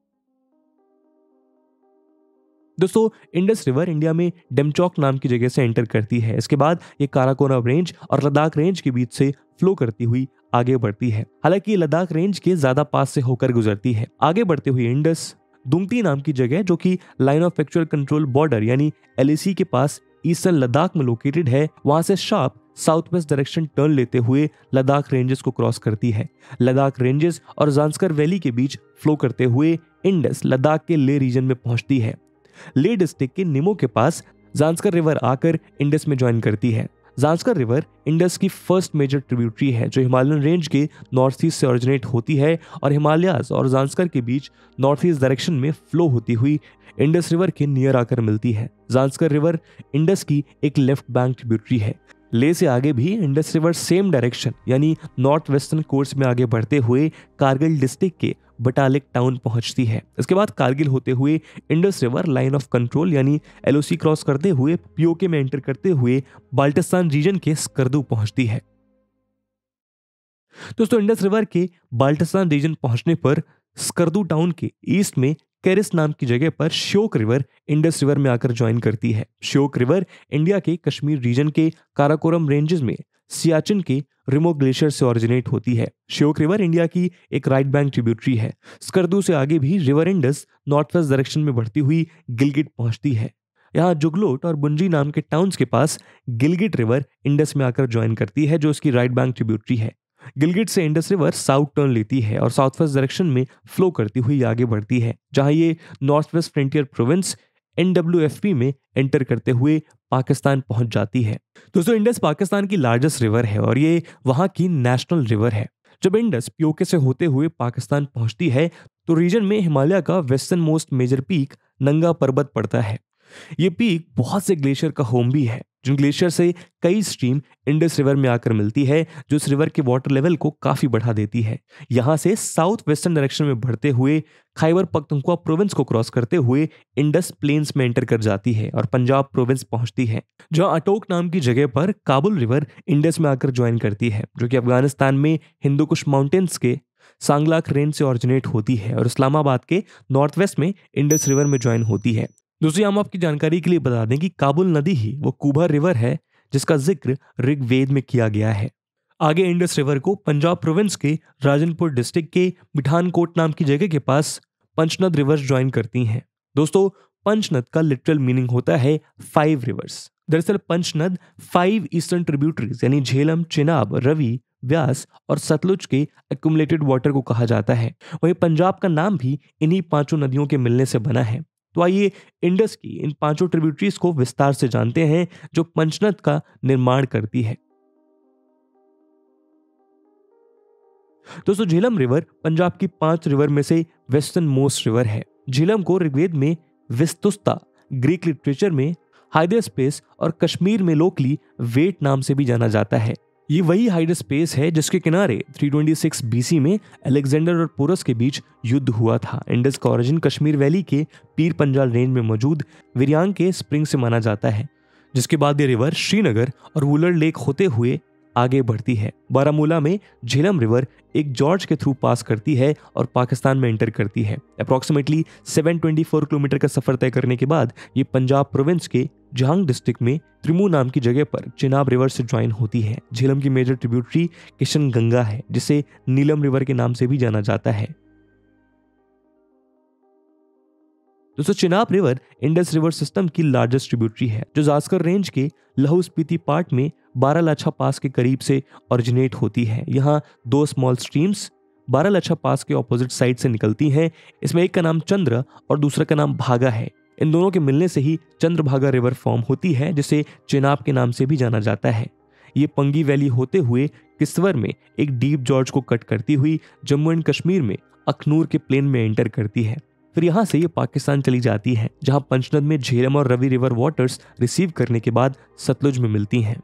S2: दोस्तों इंडस रिवर इंडिया में डेमचौक नाम की जगह से एंटर करती है। इसके बाद ये काराकोरम रेंज और लद्दाख रेंज के बीच से फ्लो करती हुई आगे बढ़ती है। हालांकि ये लद्दाख रेंज के ज्यादा पास से होकर गुजरती है। आगे बढ़ते हुए इंडस दुंगती नाम की जगह, जो कि line of actual control border यानी LAC के पास ईस्टर्न लद्दाख में लोकेटेड है, वहां से sharp south west direction turn लेते हुए लद्दाख रेंजेस को क्रॉस करती है। लद्दाख रेंजेस और जांस्कर वैली के बीच फ्लो करते हुए इंडस लद्दाख के ले रीजन में पहुंचती है। ले डिस्ट्रिक्ट के निमो के पास जांस्कर रिवर आकर इंडस में ज्वाइन करती है। जांस्कर रिवर इंडस की फर्स्ट मेजर ट्रिब्यूटरी है जो हिमालयन रेंज के नॉर्थ ईस्ट से ओरिजिनेट होती है और हिमालयाज और जांस्कर के बीच नॉर्थ ईस्ट डायरेक्शन में फ्लो होती हुई इंडस रिवर के नियर आकर मिलती है। जांस्कर रिवर इंडस की एक लेफ्ट बैंक ट्रिब्यूटरी है। ले से आगे भी इंडस रिवर सेम डायरेक्शन यानी नॉर्थ वेस्टर्न कोर्स में आगे बढ़ते हुए कारगिल डिस्ट्रिक्ट के बटालिक टाउन पहुंचती है। इसके बाद कारगिल होते हुए Indus river line of control यानी LOC क्रॉस करते हुए POK में एंटर करते हुए बाल्टिस्तान रीजन के स्कर्दू पहुंचती है। दोस्तों, इंडस रिवर के बाल्टिस्तान रीजन पहुंचने पर स्कर्दू टाउन के ईस्ट में कैरिस नाम की जगह पर श्योक रिवर इंडस रिवर में आकर ज्वाइन करती है। श्योक रिवर इंडिया के कश्मीर रीजन के काराकोरम रेंजेस में सियाचिन के रिमो ग्लेशियर से ओरिजिनेट होती है। श्योक रिवर इंडिया की एक राइट बैंक ट्रिब्यूटरी है। स्कर्दू से आगे भी river Indus north west direction में बढ़ती हुई गिलगिट पहुंचती है। यहाँ जुगलोट और बुंजी नाम के टाउन्स के पास गिलगिट रिवर इंडस में आकर ज्वाइन करती है जो उसकी राइट बैंक ट्रिब्यूटरी है। गिलगिट से इंडस रिवर साउथ टर्न लेती है और साउथ वेस्ट डायरेक्शन में फ्लो करती हुई आगे बढ़ती है, जहां ये north west frontier province NWFP में एंटर करते हुए पाकिस्तान पहुंच जाती है। दोस्तों, इंडस पाकिस्तान की लार्जेस्ट रिवर है और ये वहां की नेशनल रिवर है। जब इंडस POK से होते हुए पाकिस्तान पहुंचती है तो रीजन में हिमालय का वेस्टर्न मोस्ट मेजर पीक नंगा पर्वत पड़ता है। ये पीक बहुत से ग्लेशियर का होम भी है, जिन ग्लेशियर से कई स्ट्रीम इंडस रिवर में आकर मिलती है जो इस रिवर के वाटर लेवल को काफी बढ़ा देती है। यहाँ से साउथ वेस्टर्न डायरेक्शन में बढ़ते हुए खैबर पख्तूनख्वा प्रोविंस को क्रॉस करते हुए इंडस प्लेन्स में एंटर कर जाती है और पंजाब प्रोविंस पहुंचती है, जहाँ अटोक नाम की जगह पर काबुल रिवर इंडस में आकर ज्वाइन करती है, जो कि अफगानिस्तान में हिंदू कुश माउंटेन्स के सांगलाक रेंज से ओरिजिनेट होती है और इस्लामाबाद के नॉर्थ वेस्ट में इंडस रिवर में ज्वाइन होती है। दूसरी, हम आपकी जानकारी के लिए बता दें कि काबुल नदी ही वो कुबा रिवर है जिसका जिक्र ऋग्वेद में किया गया है। आगे इंडस रिवर को पंजाब प्रोविंस के राजनपुर डिस्ट्रिक्ट के मिठानकोट नाम की जगह के पास पंचनद रिवर्स ज्वाइन करती हैं। दोस्तों, पंचनद का लिटरल मीनिंग होता है 5 रिवर्स। दरअसल पंचनद 5 ईस्टर्न ट्रिब्यूटरीज यानी झेलम, चिनाब, रवि, व्यास और सतलुज के एक्युमुलेटेड वाटर को कहा जाता है। वहीं पंजाब का नाम भी इन्हीं 5 नदियों के मिलने से बना है। तो आइए इंडस की इन 5 ट्रिब्यूटरीज को विस्तार से जानते हैं जो पंचनद का निर्माण करती है। दोस्तों, झेलम रिवर पंजाब की 5 रिवर में से वेस्टर्न मोस्ट रिवर है। झेलम को ऋग्वेद में विस्तुस्ता, ग्रीक लिटरेचर में हाइडेस्पेस और कश्मीर में लोकली वेट नाम से भी जाना जाता है। ये वही हाइडेस्पेस है जिसके किनारे 326 BC में अलेक्जेंडर और पोरस के बीच युद्ध हुआ था। इंडस का ओरिजिन कश्मीर वैली के पीर पंजाल रेंज में मौजूद विरियांग के स्प्रिंग से माना जाता है, जिसके बाद ये रिवर श्रीनगर और वुलर लेक होते हुए आगे बढ़ती है। बारामूला में झेलम रिवर एक जॉर्ज के थ्रू पास करती है और पाकिस्तान में एंटर करती है। अप्रॉक्सीमेटली 724 किलोमीटर का सफर तय करने के बाद ये पंजाब प्रोविंस के जहांग डिस्ट्रिक्ट में त्रिमू नाम की जगह पर चिनाब रिवर से ज्वाइन होती है। झेलम की मेजर ट्रिब्यूटरी किशन गंगा है, जिसे नीलम रिवर के नाम से भी जाना जाता है। दोस्तों, Chenab river Indus river system की लार्जेस्ट ट्रिब्यूटरी है जो जास्कर रेंज के लहू स्पीति पार्ट में बारालाछा पास के करीब से ओरिजिनेट होती है। यहाँ 2 स्मॉल स्ट्रीम्स बारालाछा पास के ऑपोजिट साइड से निकलती हैं। इसमें एक का नाम चंद्र और दूसरे का नाम भागा है। इन दोनों के मिलने से ही चंद्रभागा रिवर फॉर्म होती है, जिसे चिनाब के नाम से भी जाना जाता है। ये पंगी वैली होते हुए किश्तवर में एक डीप जॉर्ज को कट करती हुई जम्मू एंड कश्मीर में अखनूर के प्लेन में एंटर करती है। फिर यहाँ से ये पाकिस्तान चली जाती है, जहां पंचनद में झेलम और रवि रिवर वाटर्स रिसीव करने के बाद सतलुज में मिलती हैं।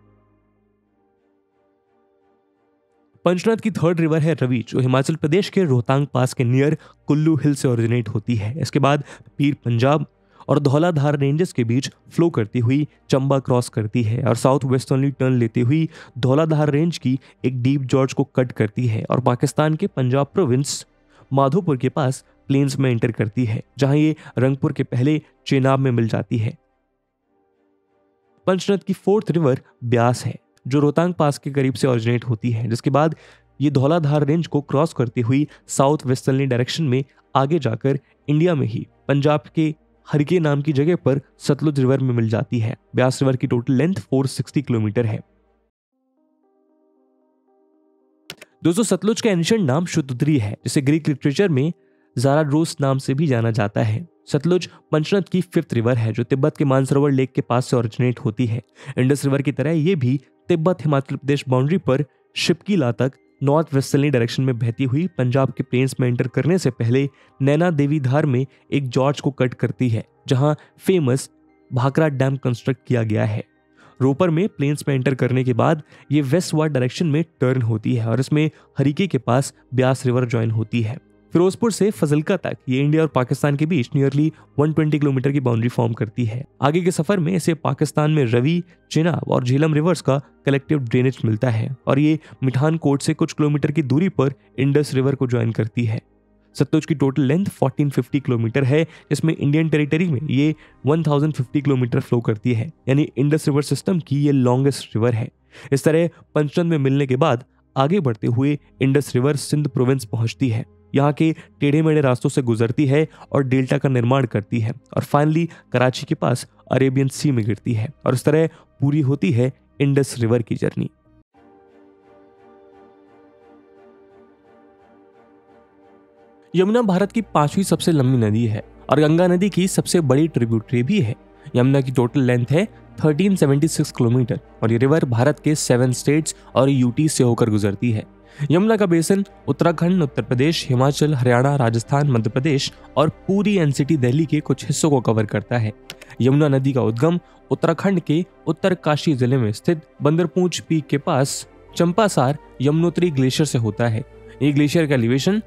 S2: पंचनद की 3rd रिवर है रवि, जो हिमाचल प्रदेश के रोहतांग पास के नियर कुल्लू हिल से ओरिजिनेट होती है। इसके बाद पीर पंजाब और धौलाधार रेंजेस के बीच फ्लो करती हुई चंबा क्रॉस करती है और साउथ वेस्टर्नली टर्न लेती हुई धौलाधार रेंज की एक डीप जॉर्ज को कट करती है और पाकिस्तान के पंजाब प्रोविंस माधोपुर के पास प्लेन्स में एंटर करती है, जहां ये रंगपुर के पहले चेनाब में मिल जाती है। पंचनद की 4th रिवर ब्यास है। जो रोहतांग पास के करीब से ओरिजिनेट होती है, जिसके बाद ये धौलाधार रेंज को क्रॉस करती हुई साउथ वेस्टर्ली डायरेक्शन में आगे जाकर इंडिया में ही पंजाब के हरिके नाम की जगह पर सतलुज रिवर में मिल जाती है। ब्यास रिवर की टोटल लेंथ 460 किलोमीटर है। दोस्तों, सतलुज का एंशिएंट नाम शुद्धोदरी है, जिसे ग्रीक लिटरेचर में ज़ाराड्रोस नाम से भी जाना जाता है। सतलुज पंचनद की 5th रिवर है, जो तिब्बत के मानसरोवर लेक के पास से ओरिजिनेट होती है। इंडस रिवर की तरह ये भी तिब्बत हिमाचल प्रदेश बाउंड्री पर शिपकीला तक नॉर्थ वेस्टर्ली डायरेक्शन में बहती हुई पंजाब के प्लेन्स में एंटर करने से पहले नैना देवी धार में एक जॉर्ज को कट करती है, जहां फेमस भाखरा डैम कंस्ट्रक्ट किया गया है। रोपर में प्लेन्स में एंटर करने के बाद ये वेस्टवर्ड डायरेक्शन में टर्न होती है और इसमें हरिके के पास ब्यास रिवर ज्वाइन होती है। फिरोजपुर से फजलका तक ये इंडिया और पाकिस्तान के बीच नियरली 120 किलोमीटर की बाउंड्री फॉर्म करती है। आगे के सफर में इसे पाकिस्तान में रवि, चिनाब और झेलम रिवर्स का कलेक्टिव ड्रेनेज मिलता है और ये मिठानकोट से कुछ किलोमीटर की दूरी पर इंडस रिवर को ज्वाइन करती है। सतलुज की टोटल लेंथ 1450 किलोमीटर है, जिसमें इंडियन टेरिटरी में ये 1050 किलोमीटर फ्लो करती है, यानी इंडस रिवर सिस्टम की ये लॉन्गेस्ट रिवर है। इस तरह पंचनद में मिलने के बाद आगे बढ़ते हुए इंडस रिवर सिंध प्रोविंस पहुंचती है, यहाँ के टेढ़े मेढ़े रास्तों से गुजरती है और डेल्टा का निर्माण करती है और फाइनली कराची के पास अरेबियन सी में गिरती है और इस तरह पूरी होती है इंडस रिवर की जर्नी। यमुना भारत की 5वीं सबसे लंबी नदी है और गंगा नदी की सबसे बड़ी ट्रिब्यूटरी भी है। यमुना की टोटल लेंथ है 1376 किलोमीटर और ये रिवर भारत के 7 स्टेट्स और यूटी से होकर गुजरती है। यमुना का बेसिन उत्तराखंड, उत्तर प्रदेश, हिमाचल, हरियाणा, राजस्थान, मध्य प्रदेश और पूरी एनसीटी दिल्ली के कुछ हिस्सों को कवर करता है। यमुना नदी का उद्गम उत्तराखंड के उत्तरकाशी जिले में स्थित बंदरपूंछ पीक के पास चंपासार यमुनोत्री ग्लेशियर से होता है। ये ग्लेशियर का एलिवेशन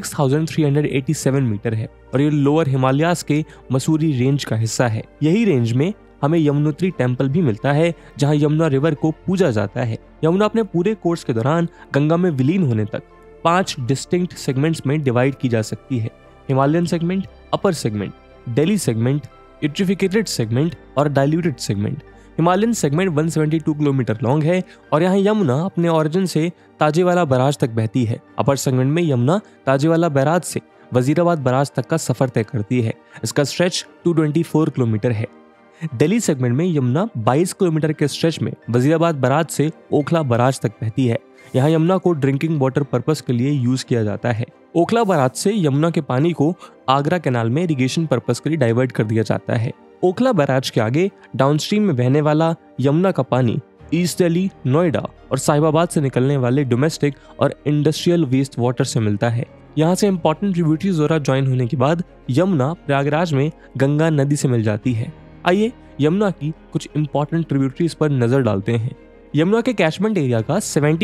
S2: 6387 मीटर है और ये लोअर हिमालयास के मसूरी रेंज का हिस्सा है। यही रेंज में हमें यमुनोत्री टेम्पल भी मिलता है, जहां यमुना रिवर को पूजा जाता है। यमुना अपने पूरे कोर्स के दौरान गंगा में विलीन होने तक 5 डिस्टिंक्ट सेगमेंट्स में डिवाइड की जा सकती है। Himalayan segment, upper segment, Delhi segment, eutrophicated segment और diluted segment. Himalayan segment 172 kilometre long है और यहाँ यमुना अपने ओरिजिन से ताजेवाला बैराज तक बहती है। अपर सेगमेंट में यमुना ताजेवाला बैराज से वजीराबाद बैराज तक का सफर तय करती है। इसका स्ट्रेच 224 किलोमीटर है। दिल्ली सेगमेंट में यमुना 22 किलोमीटर के स्ट्रेच में वजीराबाद बैराज से ओखला बैराज तक बहती है। यहाँ यमुना को ड्रिंकिंग वाटर पर्पस के लिए यूज किया जाता है। ओखला बैराज से यमुना के पानी को आगरा कैनाल में इरिगेशन पर्पस के लिए डाइवर्ट कर दिया जाता है। ओखला बैराज के आगे डाउनस्ट्रीम में बहने वाला यमुना का पानी ईस्ट दिल्ली, नोएडा और साहिबाबाद से निकलने वाले डोमेस्टिक और इंडस्ट्रियल वेस्ट वाटर से मिलता है। यहाँ से इंपॉर्टेंट ट्रिब्यूटरीज द्वारा ज्वाइन होने के बाद यमुना प्रयागराज में गंगा नदी से मिल जाती है। आइए यमुना की कुछ इंपॉर्टेंट ट्रिब्यूटरीज पर नजर डालते हैं। यमुना के कैचमेंट एरिया का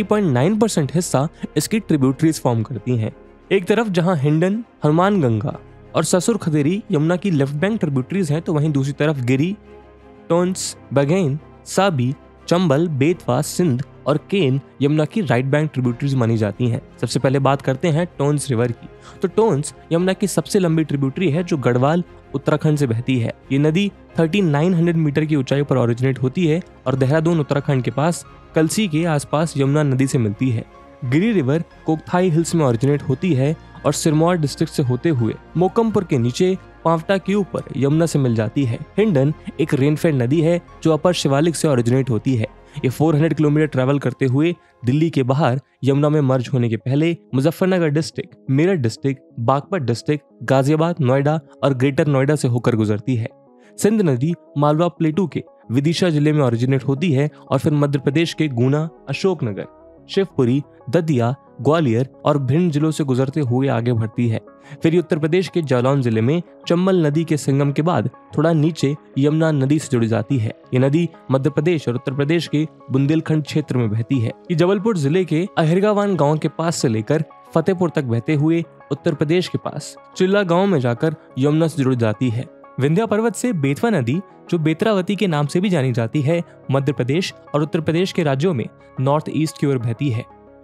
S2: 70.9% हिस्सा इसकी ट्रिब्यूटरीज फॉर्म करती हैं। एक तरफ जहां हिंडन, हनुमान गंगा और ससुर खदेरी यमुना की लेफ्ट बैंक ट्रिब्यूटरीज हैं, तो वहीं दूसरी तरफ गिरी, टोंस, बघेन, साबी, चंबल, बेतवा, सिंध और केन यमुना की राइट बैंक ट्रिब्यूटरीज मानी जाती हैं। सबसे पहले बात करते हैं टोंस रिवर की। तो टोंस यमुना की सबसे लंबी ट्रिब्यूटरी है जो गढ़वाल उत्तराखंड से बहती है। ये नदी 3900 मीटर की ऊंचाई पर ओरिजिनेट होती है और देहरादून उत्तराखंड के पास कलसी के आसपास यमुना नदी से मिलती है। गिरी रिवर कोकथाई हिल्स में ओरिजिनेट होती है और सिरमौर डिस्ट्रिक्ट से होते हुए मोकमपुर के नीचे पावटा के ऊपर यमुना से मिल जाती है। हिंडन एक रेनफेड नदी है जो अपर शिवालिक से ओरिजिनेट होती है। ये 400 किलोमीटर ट्रैवल करते हुए दिल्ली के बाहर यमुना में मर्ज होने के पहले Muzaffarnagar district, Meerut district, Baghpat district, Ghaziabad, Noida और ग्रेटर नोएडा से होकर गुजरती है। सिंध नदी मालवा प्लेटू के विदिशा जिले में ओरिजिनेट होती है और फिर मध्य प्रदेश के गुना, अशोकनगर, शिवपुरी, दतिया, ग्वालियर और भिंड जिलों से गुजरते हुए आगे बढ़ती है। फिर उत्तर प्रदेश के जालौन जिले में चंबल नदी के संगम के बाद थोड़ा नीचे यमुना नदी से जुड़ी जाती है। ये नदी मध्य प्रदेश और उत्तर प्रदेश के बुंदेलखंड क्षेत्र में बहती है। ये जबलपुर जिले के अहिरगावान गांव के पास से लेकर फतेहपुर तक बहते हुए उत्तर प्रदेश के पास चिल्ला गांव में जाकर यमुना से जुड़ जाती है। विंध्या पर्वत से बेतवा नदी, जो बेत्रावती के नाम से भी जानी जाती है, मध्य प्रदेश और उत्तर प्रदेश के राज्यों में नॉर्थ ईस्ट की ओर बहती है।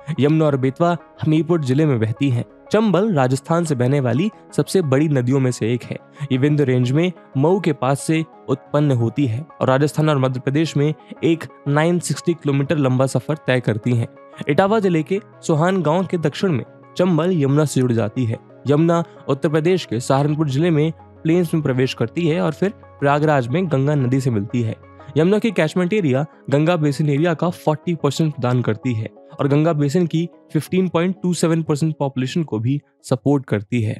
S2: यमुना और बेतवा हमीरपुर जिले में बहती हैं। चंबल राजस्थान से बहने वाली सबसे बड़ी नदियों में से एक है। ये विंध्य रेंज में मऊ के पास से उत्पन्न होती है और राजस्थान और मध्य प्रदेश में एक 960 किलोमीटर लंबा सफर तय करती हैं। इटावा जिले के सोहान गांव के दक्षिण में चंबल यमुना से जुड़ जाती है। यमुना उत्तर प्रदेश के सहारनपुर जिले में प्लेन्स में प्रवेश करती है और फिर प्रयागराज में गंगा नदी से मिलती है। यमुना की catchment area Ganga basin area का 40% प्रदान करती है और गंगा बेसिन की 15.27% पॉपुलेशन को भी सपोर्ट करती है।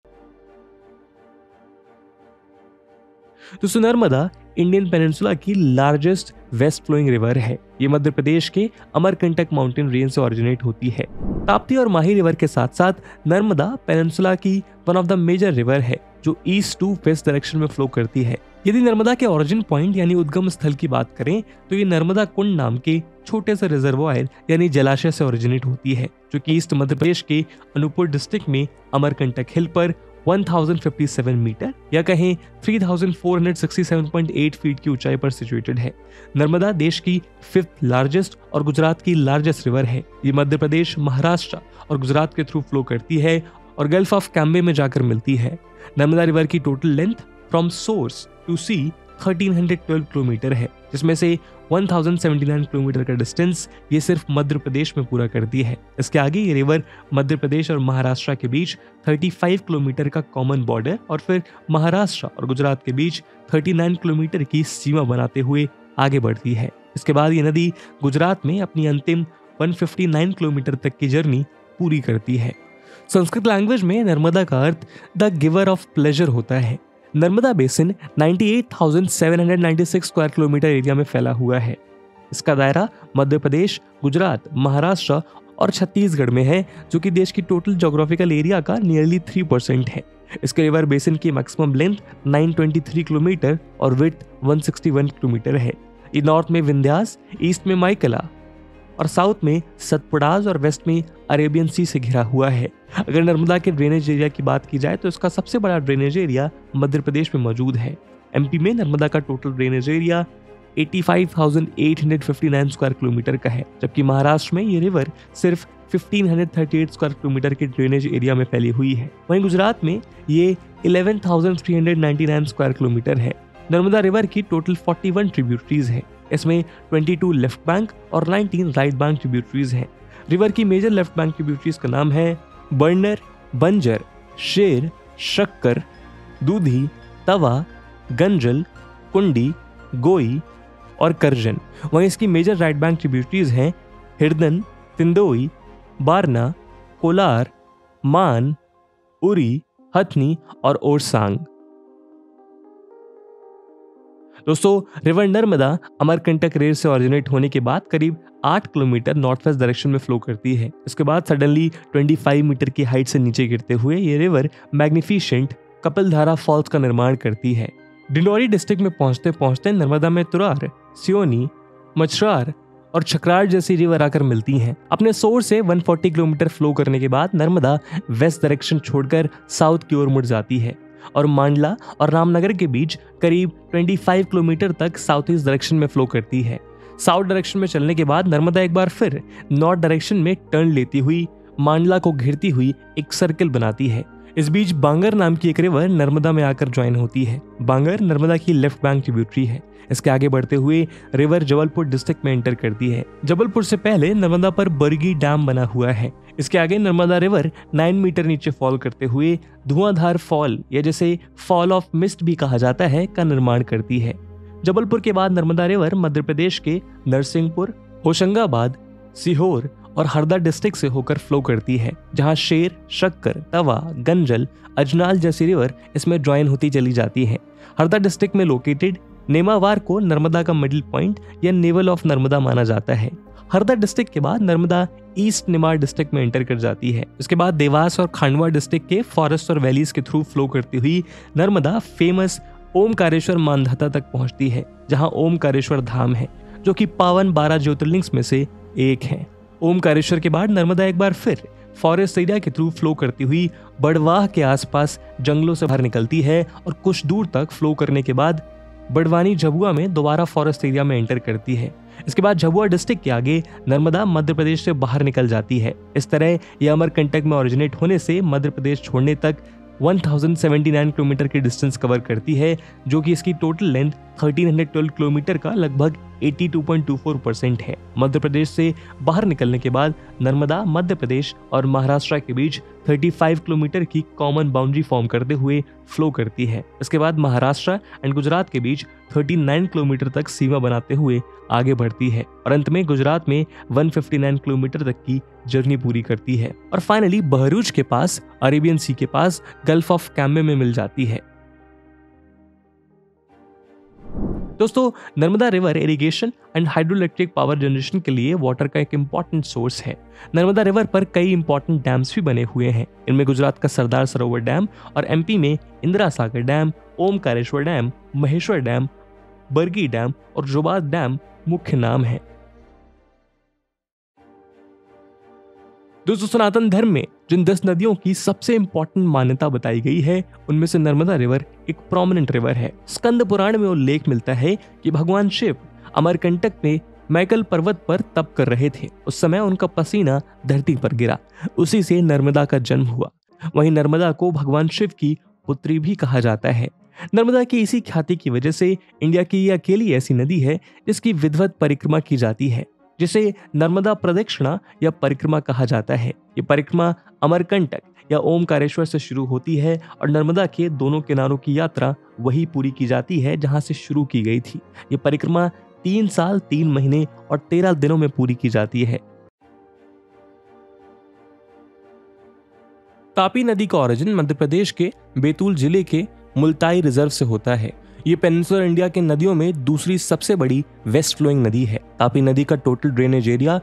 S2: तो नर्मदा इंडियन पेनिनसुला की लार्जेस्ट वेस्ट फ्लोइंग रिवर है। ये मध्य प्रदेश के अमरकंटक माउंटेन रेंज से ओरिजिनेट होती है। ताप्ती और माही रिवर के साथ साथ नर्मदा पेनिनसुला की one of the major river है जो ईस्ट टू वेस्ट डायरेक्शन में फ्लो करती है। यदि नर्मदा के ओरिजिन पॉइंट यानी उद्गम स्थल की बात करें तो ये नर्मदा कुंड नाम के छोटे से रिजर्वायर यानी जलाशय से ओरिजिनेट होती है, जो कि ईस्ट मध्य प्रदेश के अनूपपुर डिस्ट्रिक्ट में अमरकंटक हिल पर 1057 मीटर या कहें 3467.8 फीट की ऊंचाई पर सिचुएटेड है। नर्मदा देश की 5th लार्जेस्ट और गुजरात की लार्जेस्ट रिवर है। ये मध्य प्रदेश, महाराष्ट्र और गुजरात के थ्रू फ्लो करती है और गल्फ ऑफ कैम्बे में जाकर मिलती है। नर्मदा रिवर की total length from source to sea 1312 kilometre है, जिसमें से 1079 किलोमीटर का डिस्टेंस ये सिर्फ मध्य प्रदेश में पूरा करती है। इसके आगे ये रिवर मध्य प्रदेश और महाराष्ट्र के बीच 35 किलोमीटर का कॉमन बॉर्डर और फिर महाराष्ट्र और गुजरात के बीच 39 किलोमीटर की सीमा बनाते हुए आगे बढ़ती है। इसके बाद ये नदी गुजरात में अपनी अंतिम 159 किलोमीटर तक की जर्नी पूरी करती है। संस्कृत लैंग्वेज में नर्मदा का अर्थ द गिवर ऑफ प्लेजर होता है। Narmada basin 98,796 square kilometre area में फैला हुआ है। इसका दायरा मध्य प्रदेश, गुजरात, महाराष्ट्र और छत्तीसगढ़ में है, जो कि देश की टोटल ज्योग्राफिकल एरिया का नियरली 3% है। इसके रिवर बेसिन की मैक्सिमम लेंथ 923 किलोमीटर और विड्थ 161 किलोमीटर है। ये नॉर्थ में विंध्यास, ईस्ट में माइकला और साउथ में सतपुड़ाज और वेस्ट में अरेबियन सी से घिरा हुआ है। अगर नर्मदा के ड्रेनेज एरिया की बात की जाए तो इसका सबसे बड़ा ड्रेनेज एरिया मध्य प्रदेश में मौजूद है। एमपी में नर्मदा का total drainage area 85,859 square kilometre का है, जबकि महाराष्ट्र में ये रिवर सिर्फ 1538 स्क्वायर किलोमीटर के ड्रेनेज एरिया में फैली हुई है। वहीं गुजरात में ये 11,399 स्क्वायर किलोमीटर है। नर्मदा रिवर की टोटल 41 ट्रिब्यूटरीज है। इसमें 22 लेफ्ट बैंक और 19 राइट बैंक ट्रिब्यूटरीज हैं। रिवर की मेजर लेफ्ट बैंक ट्रिब्यूटरीज का नाम है बर्नर, बंजर, शेर, शक्कर, दूधी, तवा, गंजल, कुंडी, गोई और करजन। वहीं इसकी मेजर राइट बैंक ट्रिब्यूटरीज हैं हिरदन, तिंदोई, बारना, कोलार, मान, उरी, हथनी और ओरसांग। दोस्तों, रिवर नर्मदा अमरकंटक रेंज से ओरिजिनेट होने के बाद करीब 8 किलोमीटर नॉर्थ वेस्ट डायरेक्शन में फ्लो करती है। इसके बाद सडनली 25 मीटर की हाइट से नीचे गिरते हुए ये रिवर मैग्निफिशेंट कपिलधारा फॉल्स का निर्माण करती है। डिंडोरी डिस्ट्रिक्ट में पहुंचते पहुंचते नर्मदा में तुरार, सियोनी, मछरार और छकरार जैसी रिवर आकर मिलती हैं। अपने सोर्स से 140 किलोमीटर फ्लो करने के बाद नर्मदा वेस्ट डायरेक्शन छोड़कर साउथ की ओर मुड़ जाती है और मांडला और रामनगर के बीच करीब 25 किलोमीटर तक साउथ ईस्ट डायरेक्शन में फ्लो करती है। साउथ डायरेक्शन में चलने के बाद नर्मदा एक बार फिर नॉर्थ डायरेक्शन में टर्न लेती हुई मांडला को घेरती हुई एक सर्कल बनाती है। इस बीच बांगर नाम की एक रिवर नर्मदा में आकर ज्वाइन होती है। बांगर नर्मदा की लेफ्ट बैंक ट्रिब्यूटरी है। इसके आगे बढ़ते हुए रिवर जबलपुर डिस्ट्रिक्ट में एंटर करती है। जबलपुर से पहले नर्मदा पर बरगी डैम बना हुआ है। इसके आगे नर्मदा रिवर 9 मीटर नीचे फॉल करते हुए धुआंधार फॉल या जिसे फॉल ऑफ मिस्ट भी कहा जाता है का निर्माण करती है। जबलपुर के बाद नर्मदा रिवर मध्य प्रदेश के नरसिंहपुर, होशंगाबाद, सीहोर और हरदा डिस्ट्रिक्ट से होकर फ्लो करती है, जहां शेर, शक्कर, तवा, गंजल, अजनाल जैसी रिवर इसमें ज्वाइन होती चली जाती है। हरदा डिस्ट्रिक्ट में लोकेटेड नेमावार को नर्मदा का मिडिल पॉइंट या नेवल ऑफ नर्मदा माना जाता है। हरदा डिस्ट्रिक्ट के बाद नर्मदा ईस्ट निमाड़ डिस्ट्रिक्ट में एंटर कर जाती है। इसके बाद देवास और खांडवा डिस्ट्रिक्ट के फॉरेस्ट और वैलीज के थ्रू फ्लो करती हुई नर्मदा फेमस ओमकारेश्वर मानधाता तक पहुंचती है, जहां ओमकारेश्वर धाम है, जो कि पावन 12 ज्योतिर्लिंग में से एक है। ओमकारेश्वर के बाद नर्मदा एक बार फिर फॉरेस्ट एरिया के थ्रू फ्लो करती हुई बड़वाह के आसपास जंगलों से बाहर निकलती है और कुछ दूर तक फ्लो करने के बाद बड़वानी झबुआ में दोबारा फॉरेस्ट एरिया में एंटर करती है। इसके बाद झाबुआ डिस्ट्रिक्ट के आगे नर्मदा मध्य प्रदेश से बाहर निकल जाती है। इस तरह यह अमरकंटक में ओरिजिनेट होने से मध्य प्रदेश छोड़ने तक 1079 किलोमीटर की डिस्टेंस कवर करती है, जो कि इसकी टोटल लेंथ 1312 किलोमीटर का लगभग 82.24% है। मध्य प्रदेश से बाहर निकलने के बाद नर्मदा मध्य प्रदेश और महाराष्ट्र के बीच 35 किलोमीटर की कॉमन बाउंड्री फॉर्म करते हुए फ्लो करती है। इसके बाद महाराष्ट्र एंड गुजरात के बीच 39 किलोमीटर तक सीमा बनाते हुए आगे बढ़ती है और अंत में गुजरात में 159 किलोमीटर तक की जर्नी पूरी करती है और फाइनली बहरूच के पास अरेबियन सी के पास गल्फ ऑफ कैम्बे में मिल जाती है। दोस्तों, Narmada river irrigation and hydroelectric power generation के लिए वाटर का एक इंपॉर्टेंट सोर्स है। नर्मदा रिवर पर कई इंपॉर्टेंट डैम्स भी बने हुए हैं। इनमें गुजरात का सरदार सरोवर डैम और एमपी में Indira Sagar dam, Omkareshwar dam, Maheshwar dam, Bargi dam और जोबाद डैम मुख्य नाम है। दोस्तों, सनातन धर्म में जिन 10 नदियों की सबसे इंपॉर्टेंट मान्यता बताई गई है, उनमें से नर्मदा रिवर एक प्रोमिनेंट रिवर है। स्कंद पुराण में उल्लेख मिलता है कि भगवान शिव अमरकंटक में मैकल पर्वत पर तप कर रहे थे। उस समय उनका पसीना धरती पर गिरा, उसी से नर्मदा का जन्म हुआ। वहीं नर्मदा को भगवान शिव की पुत्री भी कहा जाता है। नर्मदा की इसी ख्याति की वजह से इंडिया की ये अकेली ऐसी नदी है जिसकी विधिवत परिक्रमा की जाती है, जिसे नर्मदा प्रदक्षिणा या परिक्रमा कहा जाता है। ये परिक्रमा अमरकंटक या ओमकारेश्वर से शुरू होती है और नर्मदा के दोनों किनारों की यात्रा वही पूरी की जाती है जहां से शुरू की गई थी। ये परिक्रमा 3 साल 3 महीने और 13 दिनों में पूरी की जाती है। तापी नदी का ओरिजिन मध्य प्रदेश के बैतूल जिले के मुल्ताई रिजर्व से होता है। ये पेनिनसुलर इंडिया के नदियों में दूसरी सबसे बड़ी वेस्ट फ्लोइंग नदी है। तापी नदी का total drainage area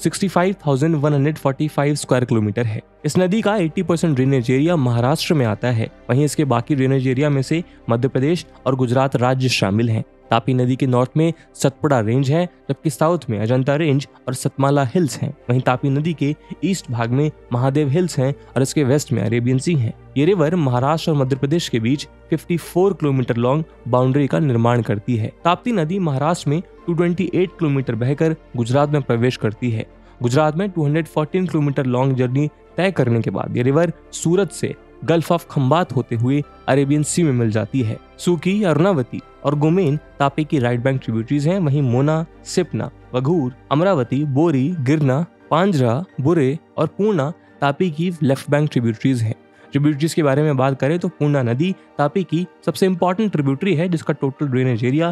S2: 65,145 square kilometre है। इस नदी का 80% ड्रेनेज एरिया महाराष्ट्र में आता है। वहीं इसके बाकी ड्रेनेज एरिया में से मध्य प्रदेश और गुजरात राज्य शामिल हैं। तापी नदी के नॉर्थ में सतपुड़ा रेंज है, जबकि साउथ में अजंता रेंज और सतमाला हिल्स हैं। वहीं तापी नदी के ईस्ट भाग में महादेव हिल्स हैं और इसके वेस्ट में अरेबियन सी है। ये रिवर महाराष्ट्र और मध्य प्रदेश के बीच 54 किलोमीटर लॉन्ग बाउंड्री का निर्माण करती है। ताप्ती नदी महाराष्ट्र में 228 किलोमीटर बहकर गुजरात में प्रवेश करती है। गुजरात में 214 किलोमीटर लॉन्ग जर्नी तय करने के बाद ये रिवर सूरत से गल्फ ऑफ खंबात होते हुए अरेबियन सी में मिल जाती है। सूकी, अरुणावती और गोमेन तापी की राइट बैंक ट्रिब्यूटरीज हैं। वहीं मोना, सिपना, वघूर, अमरावती, बोरी, गिरना, पांजरा, बुरे और पूर्णा तापी की लेफ्ट बैंक ट्रिब्यूटरीज हैं। ट्रिब्यूटरीज के बारे में बात करें तो पूर्णा नदी तापी की सबसे इंपॉर्टेंट ट्रिब्यूटरी है, जिसका total drainage area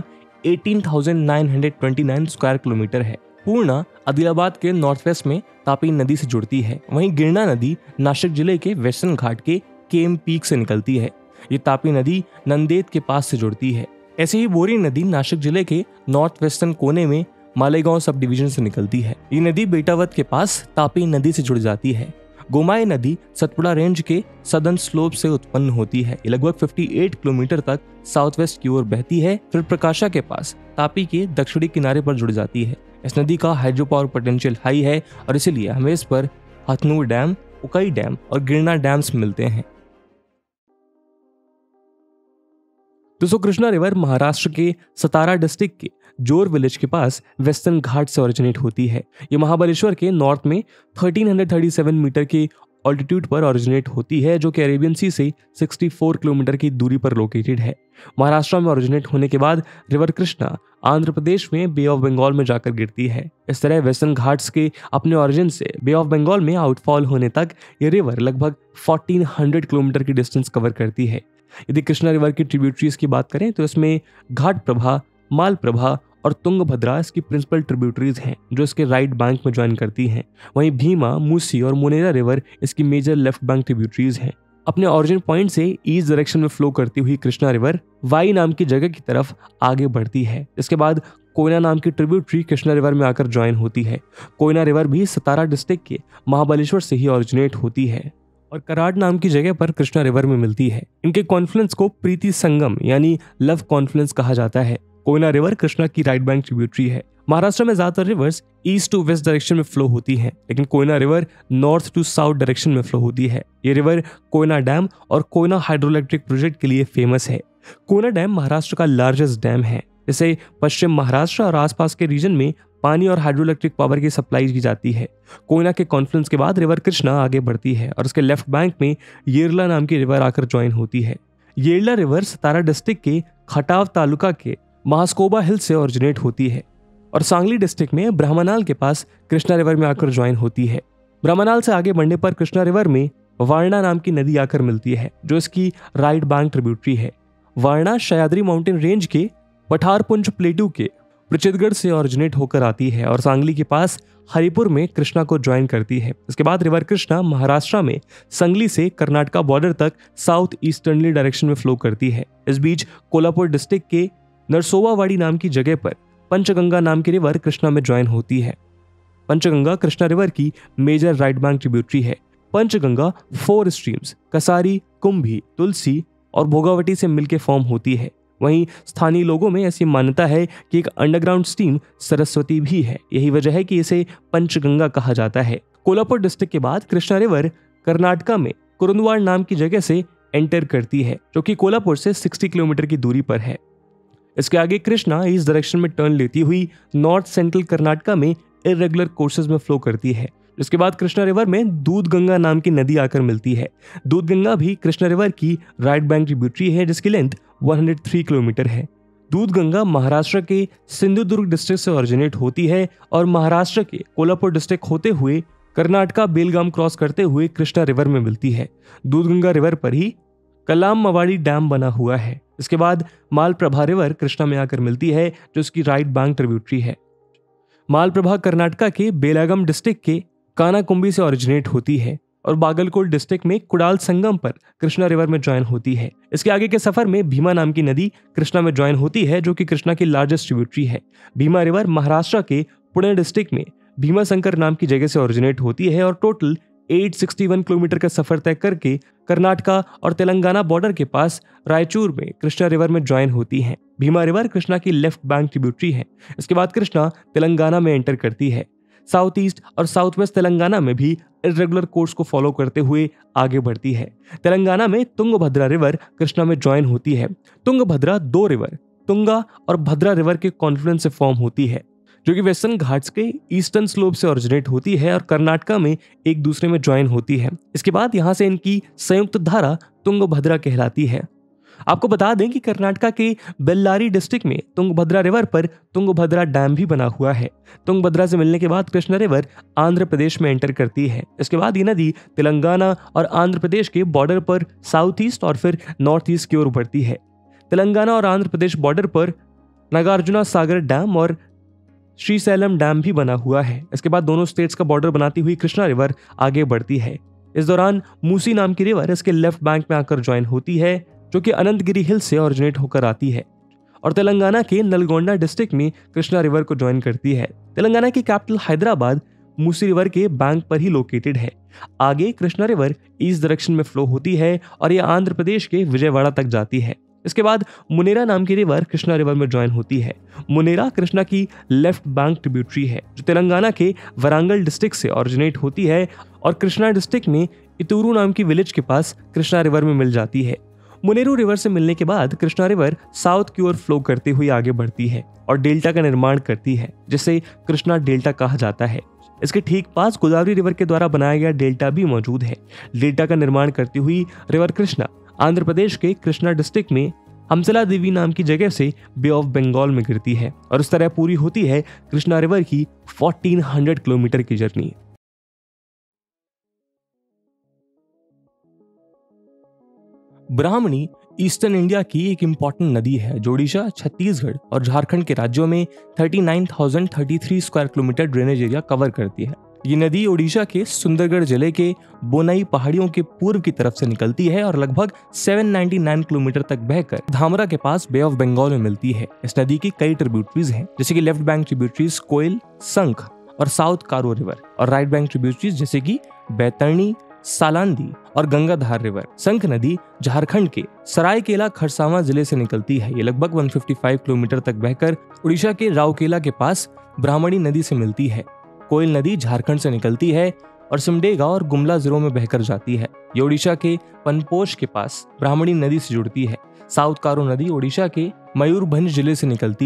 S2: 18,929 square kilometre है। पूर्णा आदिलाबाद के नॉर्थ वेस्ट में तापी नदी से जुड़ती है। वहीं गिरना नदी नासिक जिले के वेस्टर्न घाट के केम पीक से निकलती है। ये तापी नदी नंदेद के पास से जुड़ती है। ऐसे ही बोरी नदी नासिक जिले के नॉर्थ वेस्टर्न कोने में मालेगांव सब डिवीजन से निकलती है। ये नदी बेटावत के पास तापी नदी से जुड़ जाती है। गोमाई नदी सतपुड़ा रेंज के सदर्न स्लोप से उत्पन्न होती है। ये लगभग 58 किलोमीटर तक साउथ वेस्ट की ओर बहती है, फिर प्रकाशा के पास तापी के दक्षिणी किनारे पर जुड़ जाती है। इस नदी का हाइड्रो पावर पोटेंशियल हाई है और इसीलिए हमें इस पर हथनूर डैम, उकई डैम और गिरना डैम्स मिलते हैं। दोस्तों, कृष्णा रिवर महाराष्ट्र के सतारा डिस्ट्रिक्ट के जोर विलेज के पास वेस्टर्न घाट से ओरिजिनेट होती है। ये महाबलेश्वर के नॉर्थ में 1337 मीटर के ऑल्टीट्यूड पर ओरिजिनेट होती है, जो कि अरेबियन सी से 64 किलोमीटर की दूरी पर लोकेटेड है। महाराष्ट्र में ओरिजिनेट होने के बाद रिवर कृष्णा आंध्र प्रदेश में बे ऑफ बंगाल में जाकर गिरती है। इस तरह वेस्टर्न घाट्स के अपने ओरिजिन से बे ऑफ बंगाल में आउटफॉल होने तक ये रिवर लगभग 1400 किलोमीटर की डिस्टेंस कवर करती है। यदि कृष्णा रिवर की ट्रिब्यूटरीज की बात करें तो इसमें घाट प्रभा, माल प्रभा और तुंगभद्रा इसकी प्रिंसिपल ट्रिब्यूटरीज हैं, जो इसके राइट बैंक में ज्वाइन करती हैं। वहीं भीमा, मूसी और मुनेरा रिवर इसकी मेजर लेफ्ट बैंक ट्रिब्यूटरीज हैं। अपने ओरिजिन पॉइंट से ईस्ट डायरेक्शन में फ्लो करती हुई कृष्णा रिवर वाई नाम की जगह की तरफ आगे बढ़ती है। इसके बाद कोयना नाम की ट्रिब्यूटरी कृष्णा रिवर में आकर ज्वाइन होती है। कोयना रिवर भी सतारा डिस्ट्रिक्ट के महाबलेश्वर से ही ओरिजिनेट होती है और कराड़ नाम की जगह पर कृष्णा रिवर में मिलती है। इनके कॉन्फ्लुएंस को प्रीति संगम यानी लव कॉन्फ्लुएंस कहा जाता है। कोयना रिवर कृष्णा की राइट बैंक ट्रिब्यूटरी है। महाराष्ट्र में ज्यादातर rivers east to west direction में फ्लो होती हैं, लेकिन Koyna river north to south direction में फ्लो होती है। ये रिवर कोयना डैम और कोयना हाइड्रोइलेक्ट्रिक प्रोजेक्ट के लिए फेमस है। कोयना डैम महाराष्ट्र का लार्जेस्ट डैम है। इसे पश्चिम महाराष्ट्र और आसपास के रीजन में पानी और हाइड्रो इलेक्ट्रिक पावर की सप्लाई की जाती है। कोयना के कॉन्फ्लुएंस के बाद रिवर कृष्णा आगे बढ़ती है और उसके लेफ्ट बैंक में येरला नाम की रिवर आकर ज्वाइन होती है। येरला रिवर सतारा डिस्ट्रिक्ट के खटाव तालुका के महास्कोबा हिल से ओरिजिनेट होती है और सांगली डिस्ट्रिक्ट में ब्रह्मनाल के पास कृष्णा रिवर में आकर ज्वाइन होती है। ब्रह्मनाल से आगे बढ़ने पर कृष्णा रिवर में वारणा नाम की नदी आकर मिलती है जो इसकी राइट बैंक ट्रिब्यूटरी है। वारणा सह्याद्री माउंटेन रेंज के पठारपुंज प्लेटू के प्रचितगढ़ से ओरिजिनेट होकर आती है और सांगली के पास हरिपुर में कृष्णा को ज्वाइन करती है। इसके बाद रिवर कृष्णा महाराष्ट्र में संगली से कर्नाटका बॉर्डर तक साउथ ईस्टर्नली डायरेक्शन में फ्लो करती है। इस बीच कोल्हापुर डिस्ट्रिक्ट के नरसोवावाड़ी नाम की जगह पर पंचगंगा नाम की रिवर कृष्णा में ज्वाइन होती है। पंचगंगा कृष्णा रिवर की मेजर राइट बैंक ट्रिब्यूटरी है। पंचगंगा 4 स्ट्रीम्स कसारी, कुंभी, तुलसी और भोगावती से मिलकर फॉर्म होती है। वहीं स्थानीय लोगों में ऐसी मान्यता है कि एक अंडरग्राउंड स्ट्रीम सरस्वती भी है। यही वजह है कि इसे पंचगंगा कहा जाता है। कोल्हापुर डिस्ट्रिक्ट के बाद कृष्णा रिवर कर्नाटका में कुरुंदवाड़ नाम की जगह से एंटर करती है जो कि कोल्हापुर से 60 किलोमीटर की दूरी पर है। इसके आगे कृष्णा इस डायरेक्शन में टर्न लेती हुई नॉर्थ सेंट्रल कर्नाटका में इरेगुलर कोर्सेज में फ्लो करती है। इसके बाद कृष्णा रिवर में दूधगंगा नाम की नदी आकर मिलती है। दूधगंगा भी कृष्णा रिवर की राइट बैंक ट्रिब्यूटरी है जिसकी लेंथ 103 किलोमीटर है। दूधगंगा महाराष्ट्र के सिंधुदुर्ग डिस्ट्रिक्ट से ओरिजिनेट होती है और महाराष्ट्र के कोल्हापुर डिस्ट्रिक्ट होते हुए कर्नाटका बेलगाम क्रॉस करते हुए कृष्णा रिवर में मिलती है। दूधगंगा रिवर पर ही कलामवाड़ी डैम बना हुआ है। इसके बाद मालप्रभा रिवर कृष्णा में आकर मिलती है जो इसकी राइट बैंक ट्रिब्यूटरी है। मालप्रभा कर्नाटका के बेलागम डिस्ट्रिक्ट के कानाकुंबी से ओरिजिनेट होती है और बागलकोट डिस्ट्रिक्ट में कुडाल संगम पर कृष्णा रिवर में ज्वाइन होती है। इसके आगे के सफर में भीमा नाम की नदी कृष्णा में ज्वाइन होती है जो कि कृष्णा की लार्जेस्ट ट्रिब्यूटरी है। भीमा रिवर महाराष्ट्र के पुणे डिस्ट्रिक्ट में भीमा शंकर नाम की जगह से ओरिजिनेट होती है और टोटल 861 किलोमीटर का सफर तय करके कर्नाटका और तेलंगाना बॉर्डर के पास रायचूर में कृष्णा रिवर में ज्वाइन होती है। भीमा रिवर कृष्णा की लेफ्ट बैंक ट्रिब्यूटरी है। इसके बाद कृष्णा तेलंगाना में एंटर करती है। साउथ ईस्ट और साउथ वेस्ट तेलंगाना में भी इरेगुलर कोर्स को फॉलो करते हुए आगे बढ़ती है। तेलंगाना में तुंगभद्रा रिवर कृष्णा में ज्वाइन होती है। तुंगभद्रा 2 रिवर तुंगा और भद्रा रिवर के कॉन्फ्लुएंस से फॉर्म होती है जो कि वेस्टर्न घाट्स के ईस्टर्न स्लोप से ओरिजिनेट होती है और कर्नाटका में एक दूसरे में ज्वाइन होती है। इसके बाद यहाँ से इनकी संयुक्त धारा तुंगभद्रा कहलाती है। आपको बता दें कि कर्नाटका के बेल्लारी डिस्ट्रिक्ट में तुंगभद्रा रिवर पर तुंगभद्रा डैम भी बना हुआ है। तुंगभद्रा से मिलने के बाद कृष्णा रिवर आंध्र प्रदेश में एंटर करती है। इसके बाद ये नदी तेलंगाना और आंध्र प्रदेश के बॉर्डर पर साउथ ईस्ट और फिर नॉर्थ ईस्ट की ओर बढ़ती है। तेलंगाना और आंध्र प्रदेश बॉर्डर पर नागार्जुना सागर डैम और श्रीशैलम डैम भी बना हुआ है। इसके बाद दोनों स्टेट्स का बॉर्डर बनाती हुई कृष्णा रिवर आगे बढ़ती है। इस दौरान मूसी नाम की रिवर इसके लेफ्ट बैंक में आकर ज्वाइन होती है जो कि अनंतगिरी हिल से ओरिजिनेट होकर आती है और तेलंगाना के नलगोंडा डिस्ट्रिक्ट में कृष्णा रिवर को ज्वाइन करती है। तेलंगाना की कैपिटल हैदराबाद मूसी रिवर के बैंक पर ही लोकेटेड है। आगे कृष्णा रिवर ईस्ट डायरेक्शन में फ्लो होती है और यह आंध्र प्रदेश के विजयवाड़ा तक जाती है। इसके बाद मुनेरा नाम की रिवर कृष्णा रिवर में ज्वाइन होती है। मुनेरा कृष्णा की लेफ्ट बैंक ट्रिब्यूटरी है जो तेलंगाना के वरांगल डिस्ट्रिक्ट से ओरिजिनेट होती है और कृष्णा डिस्ट्रिक्ट में इतूरू नाम की विलेज के पास कृष्णा रिवर में मिल जाती है। मुनेरू रिवर से मिलने के बाद कृष्णा रिवर साउथ की ओर फ्लो करते हुए आगे बढ़ती है और डेल्टा का निर्माण करती है जिसे कृष्णा डेल्टा कहा जाता है। इसके ठीक पास गोदावरी रिवर के द्वारा बनाया गया डेल्टा भी मौजूद है। डेल्टा का निर्माण करती हुई रिवर कृष्णा आंध्र प्रदेश के कृष्णा डिस्ट्रिक्ट में हमसला देवी नाम की जगह से बे ऑफ बंगाल में गिरती है और इस तरह पूरी होती है कृष्णा रिवर की 1400 किलोमीटर की जर्नी। ब्राह्मणी ईस्टर्न इंडिया की एक इंपॉर्टेंट नदी है जो ओडिशा, छत्तीसगढ़ और झारखंड के राज्यों में 39,033 square kilometre drainage area cover करती है। ये नदी ओडिशा के सुंदरगढ़ जिले के बोनाई पहाड़ियों के पूर्व की तरफ से निकलती है और लगभग 799 किलोमीटर तक बहकर धामरा के पास बे ऑफ बंगाल में मिलती है। इस नदी की कई ट्रिब्यूटरीज हैं जैसे कि लेफ्ट बैंक ट्रिब्यूटरीज कोयल, संख और साउथ कारो रिवर और राइट बैंक ट्रिब्यूटरीज जैसे कि बैतरणी, सालांदी और गंगाधार रिवर। संख नदी झारखंड के सरायकेला खरसावां जिले से निकलती है। ये लगभग 155 किलोमीटर तक बहकर उड़ीसा के राउरकेला के पास ब्राह्मणी नदी से मिलती है। कोयल नदी झारखंड से निकलती है और सिमडेगा और गुमला जिलों में बहकर जाती है। ये ओडिशा के पनपोश के पास ब्राह्मणी नदी से जुड़ती है। साउथ कारो नदी ओडिशा के मयूरभंज जिले से निकलती है।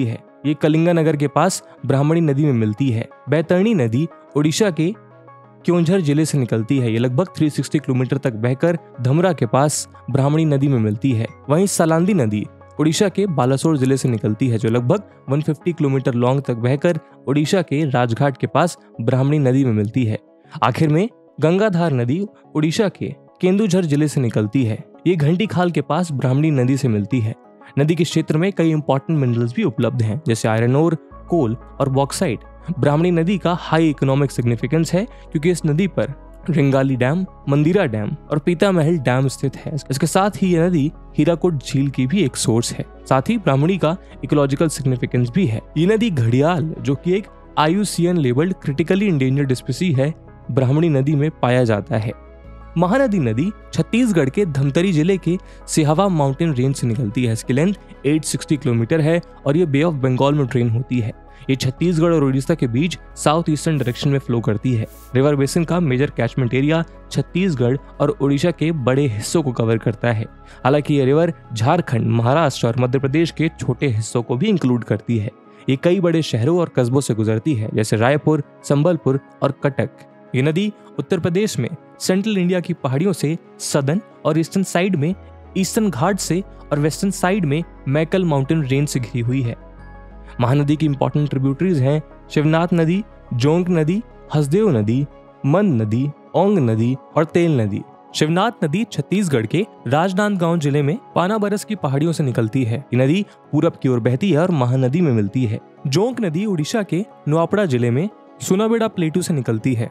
S2: ये कलिंगानगर के पास ब्राह्मणी नदी में मिलती है। बैतरणी नदी उड़ीसा के क्योंझर जिले से निकलती है। ये लगभग 360 किलोमीटर तक बहकर धमरा के पास ब्राह्मणी नदी में मिलती है। वहीं सलांदी नदी उड़ीसा के बालासोर जिले से निकलती है, जो लगभग 150 किलोमीटर लॉन्ग तक बहकर उड़ीसा के राजघाट के पास ब्राह्मणी नदी में मिलती है। आखिर में गंगाधार नदी उड़ीसा के केंदुझर जिले से निकलती है। ये घंटी खाल के पास ब्राह्मणी नदी से मिलती है। नदी के क्षेत्र में कई इंपॉर्टेंट मिनरल्स भी उपलब्ध हैं, जैसे आयरन ओर, कोल और बॉक्साइट। ब्राह्मणी नदी का हाई इकोनॉमिक सिग्निफिकेंस है क्योंकि इस नदी पर रिंगाली डैम, मंदिरा डैम और पीतामहल डैम स्थित है। इसके साथ ही यह नदी हीराकुड झील की भी एक सोर्स है। साथ ही ब्राह्मणी का इकोलॉजिकल सिग्निफिकेंस भी है। ये नदी घड़ियाल, जो कि एक IUCN labelled critically endangered species है, ब्राह्मणी नदी में पाया जाता है। महानदी नदी छत्तीसगढ़ के धमतरी जिले के सिहावा माउंटेन रेंज से निकलती है। इसकी लेंथ 860 किलोमीटर है और ये बे ऑफ बंगाल में ड्रेन होती है। ये छत्तीसगढ़ और उड़ीसा के बीच साउथ ईस्टर्न डायरेक्शन में फ्लो करती है। रिवर बेसिन का मेजर कैचमेंट एरिया छत्तीसगढ़ और उड़ीसा के बड़े हिस्सों को कवर करता है। हालांकि ये रिवर झारखंड, महाराष्ट्र और मध्य प्रदेश के छोटे हिस्सों को भी इंक्लूड करती है। ये कई बड़े शहरों और कस्बों से गुजरती है, जैसे रायपुर, संबलपुर और कटक। ये नदी उत्तर प्रदेश में सेंट्रल इंडिया की पहाड़ियों से सदर्न और ईस्टर्न साइड में ईस्टर्न घाट से और वेस्टर्न साइड में मैकल माउंटेन रेंज से घिरी हुई है। महानदी की इंपॉर्टेंट ट्रिब्यूटरीज हैं शिवनाथ नदी, जोंक नदी, हसदेव नदी, मंद नदी, ओंग नदी और तेल नदी। शिवनाथ नदी छत्तीसगढ़ के राजनांदगांव जिले में पानाबरस की पहाड़ियों से निकलती है। ये नदी पूरब की ओर बहती है और महानदी में मिलती है। जोंक नदी उड़ीसा के नुआपड़ा जिले में सुनाबेड़ा प्लेटू से निकलती है।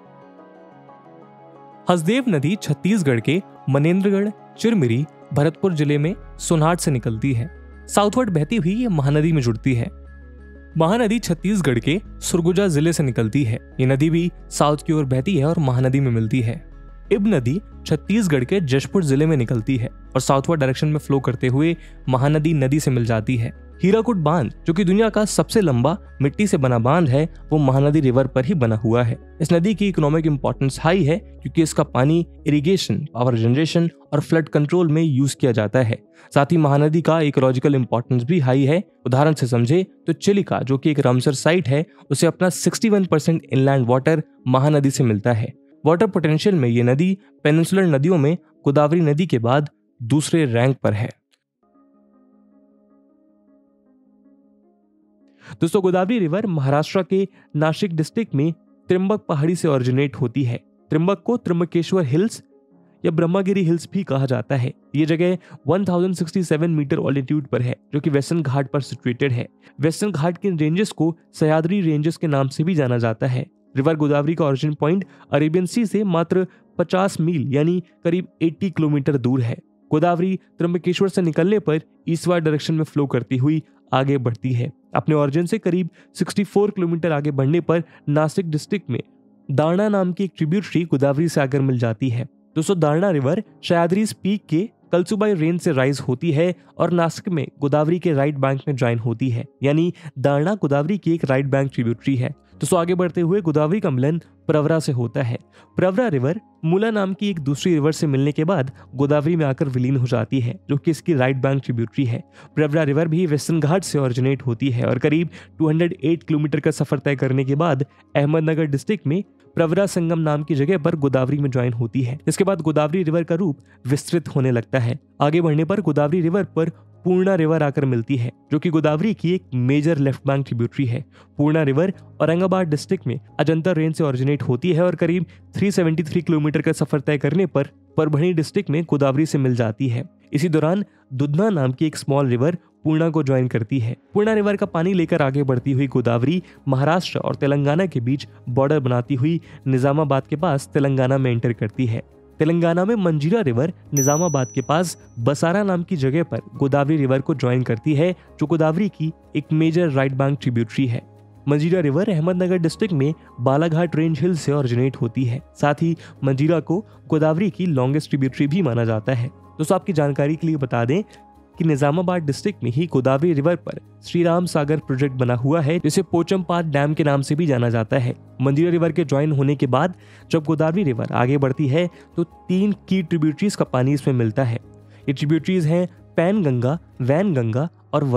S2: हसदेव नदी छत्तीसगढ़ के मनेन्द्रगढ़, चिरमिरी, भरतपुर जिले में सोनहाट से निकलती है। साउथवर्ड बहती हुई ये महानदी में जुड़ती है। महानदी छत्तीसगढ़ के सुरगुजा जिले से निकलती है। ये नदी भी साउथ की ओर बहती है और महानदी में मिलती है। इब नदी छत्तीसगढ़ के जशपुर जिले में निकलती है और साउथवर्ड डायरेक्शन में फ्लो करते हुए महानदी नदी से मिल जाती है। हीराकुड बांध, जो कि दुनिया का सबसे लंबा मिट्टी से बना बांध है, वो महानदी रिवर पर ही बना हुआ है। इस नदी की इकोनॉमिक इंपॉर्टेंस हाई है क्योंकि इसका पानी इरिगेशन, पावर जनरेशन और फ्लड कंट्रोल में यूज किया जाता है। साथ ही महानदी का इकोलॉजिकल इंपॉर्टेंस भी हाई है। उदाहरण से समझे तो चिलिका, जो कि एक रामसर साइट है, उसे अपना 61% इनलैंड वाटर महानदी से मिलता है। वाटर पोटेंशियल में ये नदी पेनिनसुलर नदियों में गोदावरी नदी के बाद दूसरे रैंक पर है। दोस्तों, गोदावरी रिवर महाराष्ट्र के नाशिक डिस्ट्रिक्ट में त्रिंबक पहाड़ी से ओरिजिनेट होती है। त्रिंबक को त्रिंबकेश्वर हिल्स या ब्रह्मगिरी हिल्स भी कहा जाता है। ये जगह 1067 मीटर ऑल्टीट्यूड पर है, जो कि वेस्टर्न घाट पर सिचुएटेड है। वेस्टर्न घाट के रेंजेस को सह्याद्री रेंजेस के नाम से भी जाना जाता है। रिवर गोदावरी का ओरिजिन पॉइंट अरेबियन सी से मात्र 50 मील यानी करीब 80 किलोमीटर दूर है। गोदावरी त्रिंबकेश्वर से निकलने पर ईस्टवार्ड डायरेक्शन में फ्लो करती हुई आगे बढ़ती है। अपने ओरिजिन से करीब 64 किलोमीटर आगे बढ़ने पर नासिक डिस्ट्रिक्ट में दारणा नाम की एक ट्रिब्यूटरी गोदावरी से आकर मिल जाती है। दोस्तों, दारणा रिवर सह्याद्री पीक के कलसुबाई रेंज से राइज होती है और नासिक में गोदावरी के राइट बैंक में ज्वाइन होती है, यानी दारणा गोदावरी की एक राइट बैंक ट्रिब्यूटरी है। दोस्तों, आगे बढ़ते हुए गोदावरी का मिलन प्रवरा से होता है। प्रवरा रिवर मूला नाम की एक दूसरी रिवर से मिलने के बाद गोदावरी में आकर विलीन हो जाती है, जो कि इसकी राइट बैंक ट्रिब्यूटरी है। प्रवरा रिवर भी वेस्टर्न घाट से ओरिजिनेट होती है और करीब 208 किलोमीटर का सफर तय करने के बाद अहमदनगर डिस्ट्रिक्ट में प्रवरा संगम नाम की जगह पर गोदावरी में ज्वाइन होती है। इसके बाद गोदावरी रिवर का रूप विस्तृत होने लगता है। आगे बढ़ने पर गोदावरी रिवर पर पूर्णा रिवर आकर मिलती है, जो कि गोदावरी की एक मेजर लेफ्ट बैंक ट्रिब्यूटरी है। पूर्णा रिवर औरंगाबाद डिस्ट्रिक्ट में अजंता रेंज से ओरिजिनेट होती है और करीब 373 किलोमीटर का सफर तय करने पर परभणी डिस्ट्रिक्ट में गोदावरी से मिल जाती है। इसी दौरान दुधना नाम की एक स्मॉल रिवर पूर्णा को ज्वाइन करती है। पूर्णा रिवर का पानी लेकर आगे बढ़ती हुई गोदावरी महाराष्ट्र और तेलंगाना के बीच बॉर्डर बनाती हुई निजामाबाद के पास तेलंगाना में एंटर करती है। तेलंगाना में मंजीरा रिवर निजामाबाद के पास बसारा नाम की जगह पर गोदावरी रिवर को ज्वाइन करती है, जो गोदावरी की एक मेजर राइट बैंक ट्रिब्यूटरी है। मंजीरा रिवर अहमदनगर डिस्ट्रिक्ट में बालाघाट रेंज हिल से ओरिजिनेट होती है। साथ ही मंजीरा को गोदावरी की लॉन्गेस्ट ट्रिब्यूटरी भी माना जाता है। दोस्तों, आपकी जानकारी के लिए बता दें कि निजामाबाद डिस्ट्रिक्ट में ही गोदावरी रिवर पर श्री राम सागर प्रोजेक्ट बना हुआ है, जिसे पोचमपात डैम के नाम से भी जाना जाता है। मंजीरा रिवर के ज्वाइन होने के बाद जब गोदावरी रिवर आगे बढ़ती है तो 3 की ट्रिब्यूटरीज का पानी इसमें मिलता है। ये ट्रिब्यूटरीज हैं पैन गंगा, वैन गंगा और वर्धा।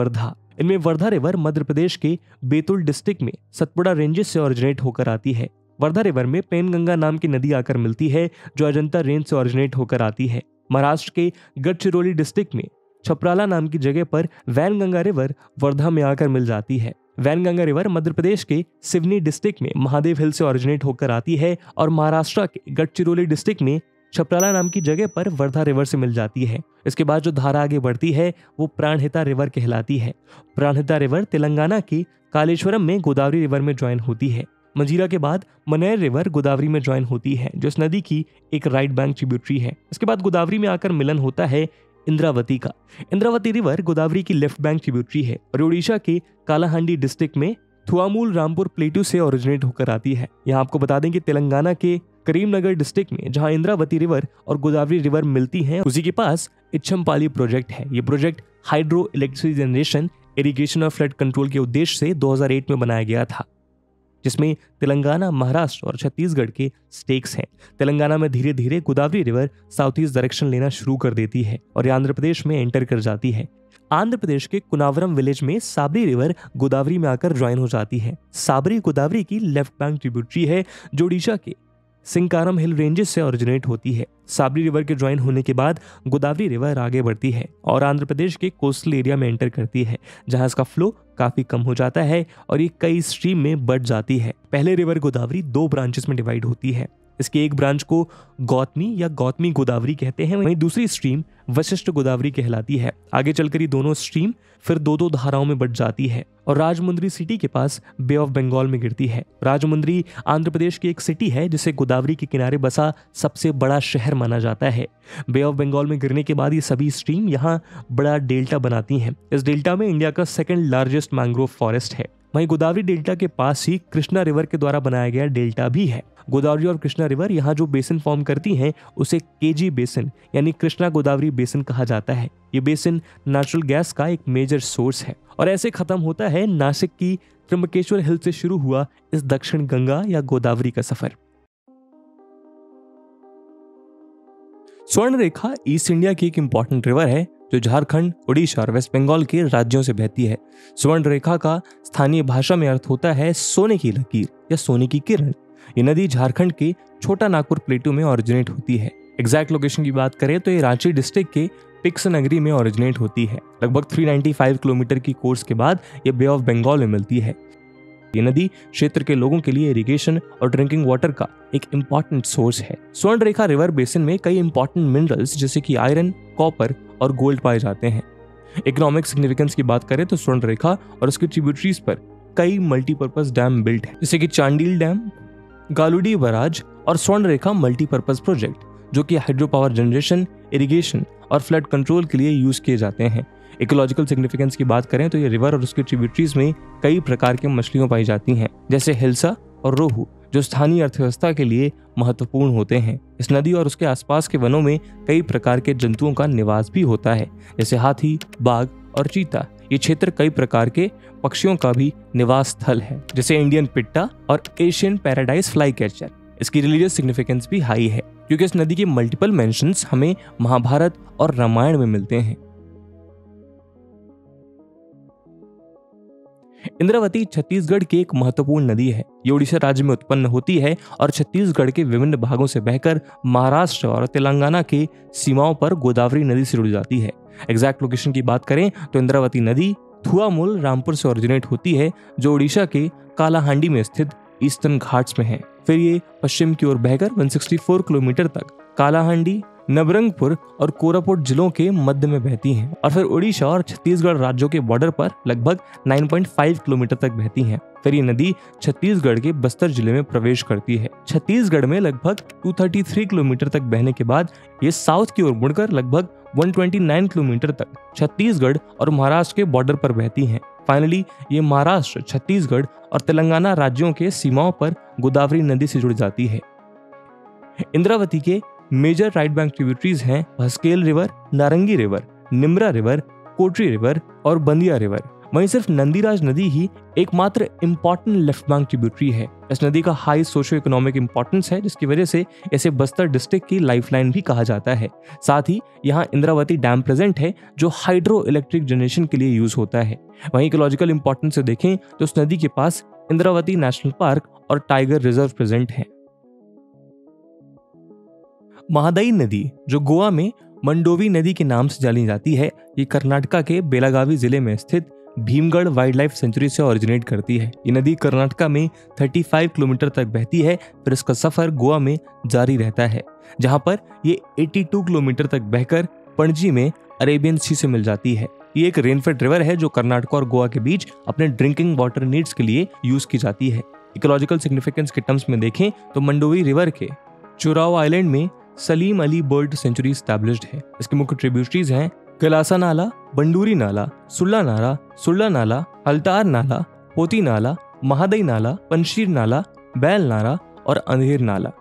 S2: इनमें वर्धा रिवर मध्य प्रदेश के बैतूल डिस्ट्रिक्ट में सतपुड़ा रेंजेस से ओरिजिनेट होकर आती है। वर्धा रिवर में पेनगंगा नाम की नदी आकर मिलती है जो अजंता रेंज से ओरिजिनेट होकर आती है। महाराष्ट्र के गढ़चिरौली डिस्ट्रिक्ट में छपराला नाम की जगह पर वैनगंगा रिवर वर्धा में आकर मिल जाती है। वैनगंगा रिवर मध्य प्रदेश के सिवनी डिस्ट्रिक्ट में महादेव हिल से ओरिजिनेट होकर आती है और महाराष्ट्र के गढ़चिरौली डिस्ट्रिक्ट में छपराला नाम की जगह पर वर्धा रिवर से मिल जाती है। इसके बाद जो धारा आगे बढ़ती है वो प्राणहिता रिवर कहलाती है। प्राणहिता रिवर तेलंगाना के कालेश्वरम में गोदावरी रिवर में ज्वाइन होती है। मंजीरा के बाद मनेर रिवर गोदावरी में ज्वाइन होती है जो इस नदी की एक राइट बैंक ट्रिब्यूटरी है। इसके बाद गोदावरी में आकर मिलन होता है इंद्रावती का। इंद्रावती रिवर गोदावरी की लेफ्ट बैंक ट्रिब्यूटरी है और ओडिशा के कालाहांडी डिस्ट्रिक्ट में थुआमूल रामपुर प्लेटू से ओरिजिनेट होकर आती है। यहाँ आपको बता दें कि तेलंगाना के करीमनगर डिस्ट्रिक्ट में जहां इंद्रावती रिवर और गोदावरी रिवर मिलती हैं उसी के पास इच्छमपाली प्रोजेक्ट है। ये project hydro electricity generation, irrigation और फ्लड कंट्रोल के उद्देश्य से 2008 में बनाया गया था, जिसमें तेलंगाना, महाराष्ट्र और छत्तीसगढ़ के स्टेक्स हैं। तेलंगाना में धीरे धीरे Godavari river south east direction लेना शुरू कर देती है और ये आंध्र प्रदेश में एंटर कर जाती है। आंध्र प्रदेश के कुनावरम विलेज में साबरी रिवर गोदावरी में आकर ज्वाइन हो जाती है। साबरी गोदावरी की लेफ्ट बैंक ट्रिब्यूटरी है जो ओडिशा के सिंकारम हिल रेंजेस से ओरिजिनेट होती है। साबरी रिवर के ज्वाइन होने के बाद गोदावरी रिवर आगे बढ़ती है और आंध्र प्रदेश के कोस्टल एरिया में एंटर करती है जहां इसका फ्लो काफी कम हो जाता है और ये कई स्ट्रीम में बढ़ जाती है। पहले रिवर गोदावरी 2 ब्रांचेस में डिवाइड होती है। इसके एक ब्रांच को गौतमी या गौतमी गोदावरी कहते हैं, वहीं दूसरी स्ट्रीम वशिष्ठ गोदावरी कहलाती है। आगे चलकर ये दोनों स्ट्रीम फिर 2-2 धाराओं में बढ़ जाती है और राजमुंद्री सिटी के पास बे ऑफ बंगाल में गिरती है। राजमुंद्री आंध्र प्रदेश की एक सिटी है जिसे गोदावरी के किनारे बसा सबसे बड़ा शहर माना जाता है। बे ऑफ बंगाल में गिरने के बाद ये सभी स्ट्रीम यहाँ बड़ा डेल्टा बनाती हैं। इस डेल्टा में इंडिया का सेकंड लार्जेस्ट मैंग्रोव फॉरेस्ट है। वहीं गोदावरी डेल्टा के पास ही कृष्णा रिवर के द्वारा बनाया गया डेल्टा भी है। गोदावरी और कृष्णा रिवर यहाँ जो बेसिन फॉर्म करती हैं उसे केजी बेसिन यानी कृष्णा गोदावरी बेसिन कहा जाता है। ये बेसिन नेचुरल गैस का एक मेजर सोर्स है और ऐसे खत्म होता है नासिक की त्र्यंबकेश्वर हिल से शुरू हुआ इस दक्षिण गंगा या गोदावरी का सफर। स्वर्ण रेखा ईस्ट इंडिया की एक इंपॉर्टेंट रिवर है जो झारखंड, उड़ीसा और वेस्ट बंगाल के राज्यों से बहती है। स्वर्ण रेखा का स्थानीय भाषा में अर्थ होता है सोने की लकीर या सोने की किरण। ये नदी झारखंड के छोटा नागपुर प्लेटू में ओरिजिनेट होती है। एग्जैक्ट लोकेशन की बात करें तो ये रांची डिस्ट्रिक्ट के पिक्स नगरी में ओरिजिनेट होती है। लगभग 395 किलोमीटर की कोर्स के बाद ये बे ऑफ बंगाल में मिलती है। ये नदी क्षेत्र के लोगों के लिए इरिगेशन और ड्रिंकिंग वाटर का एक इम्पॉर्टेंट सोर्स है। स्वर्ण रेखा रिवर बेसिन में कई इंपॉर्टेंट मिनरल्स जैसे कि आयरन, कॉपर और गोल्ड पाए जाते हैं। इकोनॉमिक सिग्निफिकेंस की बात करें तो स्वर्ण रेखा और उसकी ट्रिब्यूटरीज पर कई मल्टीपर्पज डैम बिल्ट है जैसे कि चांडील डैम, गालुडी बराज और स्वर्ण रेखा मल्टीपर्पज प्रोजेक्ट जो कि हाइड्रो पावर जनरेशन, इरिगेशन और फ्लड कंट्रोल के लिए यूज किए जाते हैं। इकोलॉजिकल सिग्निफिकेंस की बात करें तो ये रिवर और उसके ट्रिब्यूटरीज में कई प्रकार की मछलियां पाई जाती हैं जैसे हिल्सा और रोहू जो स्थानीय अर्थव्यवस्था के लिए महत्वपूर्ण होते हैं। इस नदी और उसके आसपास के वनों में कई प्रकार के जंतुओं का निवास भी होता है जैसे हाथी, बाघ और चीता। ये क्षेत्र कई प्रकार के पक्षियों का भी निवास स्थल है जैसे इंडियन पिट्टा और एशियन पैराडाइज फ्लाई कैचर। इसकी रिलीजियस सिग्निफिकेंस भी हाई है क्योंकि इस नदी के मल्टीपल मेंशंस हमें महाभारत और रामायण में मिलते हैं। इंद्रावती छत्तीसगढ़ की एक महत्वपूर्ण नदी है। ये उड़ीसा राज्य में उत्पन्न होती है और छत्तीसगढ़ के विभिन्न भागों से बहकर महाराष्ट्र और तेलंगाना के सीमाओं पर गोदावरी नदी से जुड़ जाती है। एग्जैक्ट लोकेशन की बात करें तो इंद्रावती नदी थुआमूल रामपुर से ओरिजिनेट होती है जो ओडिशा के कालाहांडी में स्थित ईस्टर्न घाट्स में है। फिर ये पश्चिम की ओर बहकर 164 किलोमीटर तक कालाहांडी, नवरंगपुर और कोरापुट जिलों के मध्य में बहती हैं और फिर ओडिशा और छत्तीसगढ़ राज्यों के बॉर्डर पर लगभग 9.5 किलोमीटर तक बहती हैं। फिर ये नदी छत्तीसगढ़ के बस्तर जिले में प्रवेश करती है। छत्तीसगढ़ में लगभग 233 किलोमीटर तक बहने के बाद ये साउथ की ओर मुड़कर लगभग 129 किलोमीटर तक छत्तीसगढ़ और महाराष्ट्र के बॉर्डर पर बहती हैं। फाइनली ये महाराष्ट्र, छत्तीसगढ़ और तेलंगाना राज्यों के सीमाओं पर गोदावरी नदी से जुड़ जाती है। इंद्रावती के मेजर राइट बैंक ट्रिब्यूटरीज हैं Bhaskel river, Narangi river, Nimra river, Kotri river और बंदिया रिवर। वहीं सिर्फ नंदीराज नदी ही एकमात्र इम्पॉर्टेंट लेफ्ट बैंक ट्रिब्यूटरी है। इस नदी का हाई सोशो इकोनॉमिक इंपॉर्टेंस है, जिसकी वजह से इसे बस्तर डिस्ट्रिक्ट की लाइफलाइन भी कहा जाता है। साथ ही यहाँ इंद्रावती डैम प्रेजेंट है जो हाइड्रो इलेक्ट्रिक जनरेशन के लिए यूज होता है। वहीं इकोलॉजिकल इंपॉर्टेंस से देखें तो उस नदी के पास इंद्रावती नेशनल पार्क और टाइगर रिजर्व प्रेजेंट है। महादाई नदी जो गोवा में मंडोवी नदी के नाम से जानी जाती है, ये कर्नाटका के बेलागावी जिले में स्थित भीमगढ़ वाइल्ड लाइफ सेंचुरी से ओरिजिनेट करती है। ये नदी कर्नाटका में 35 किलोमीटर तक बहती है, फिर इसका सफर गोवा में जारी रहता है, जहां पर ये 82 किलोमीटर तक बहकर पणजी में अरेबियन सी से मिल जाती है। ये एक रेनफेड रिवर है जो कर्नाटक और गोवा के बीच अपने ड्रिंकिंग वाटर नीड्स के लिए यूज की जाती है। इकोलॉजिकल सिग्निफिकेंस के टर्म्स में देखें तो मंडोवी रिवर के चुराव आइलैंड में Salim Ali bird sanctuary established है। इसके मुख्य ट्रिब्यूटरीज हैं कलासा नाला, बंडूरी नाला, सुल्ला नाला, अल्तार नाला, पोती नाला, महादई नाला, पंशीर नाला, बैल नाला और अंधेर नाला।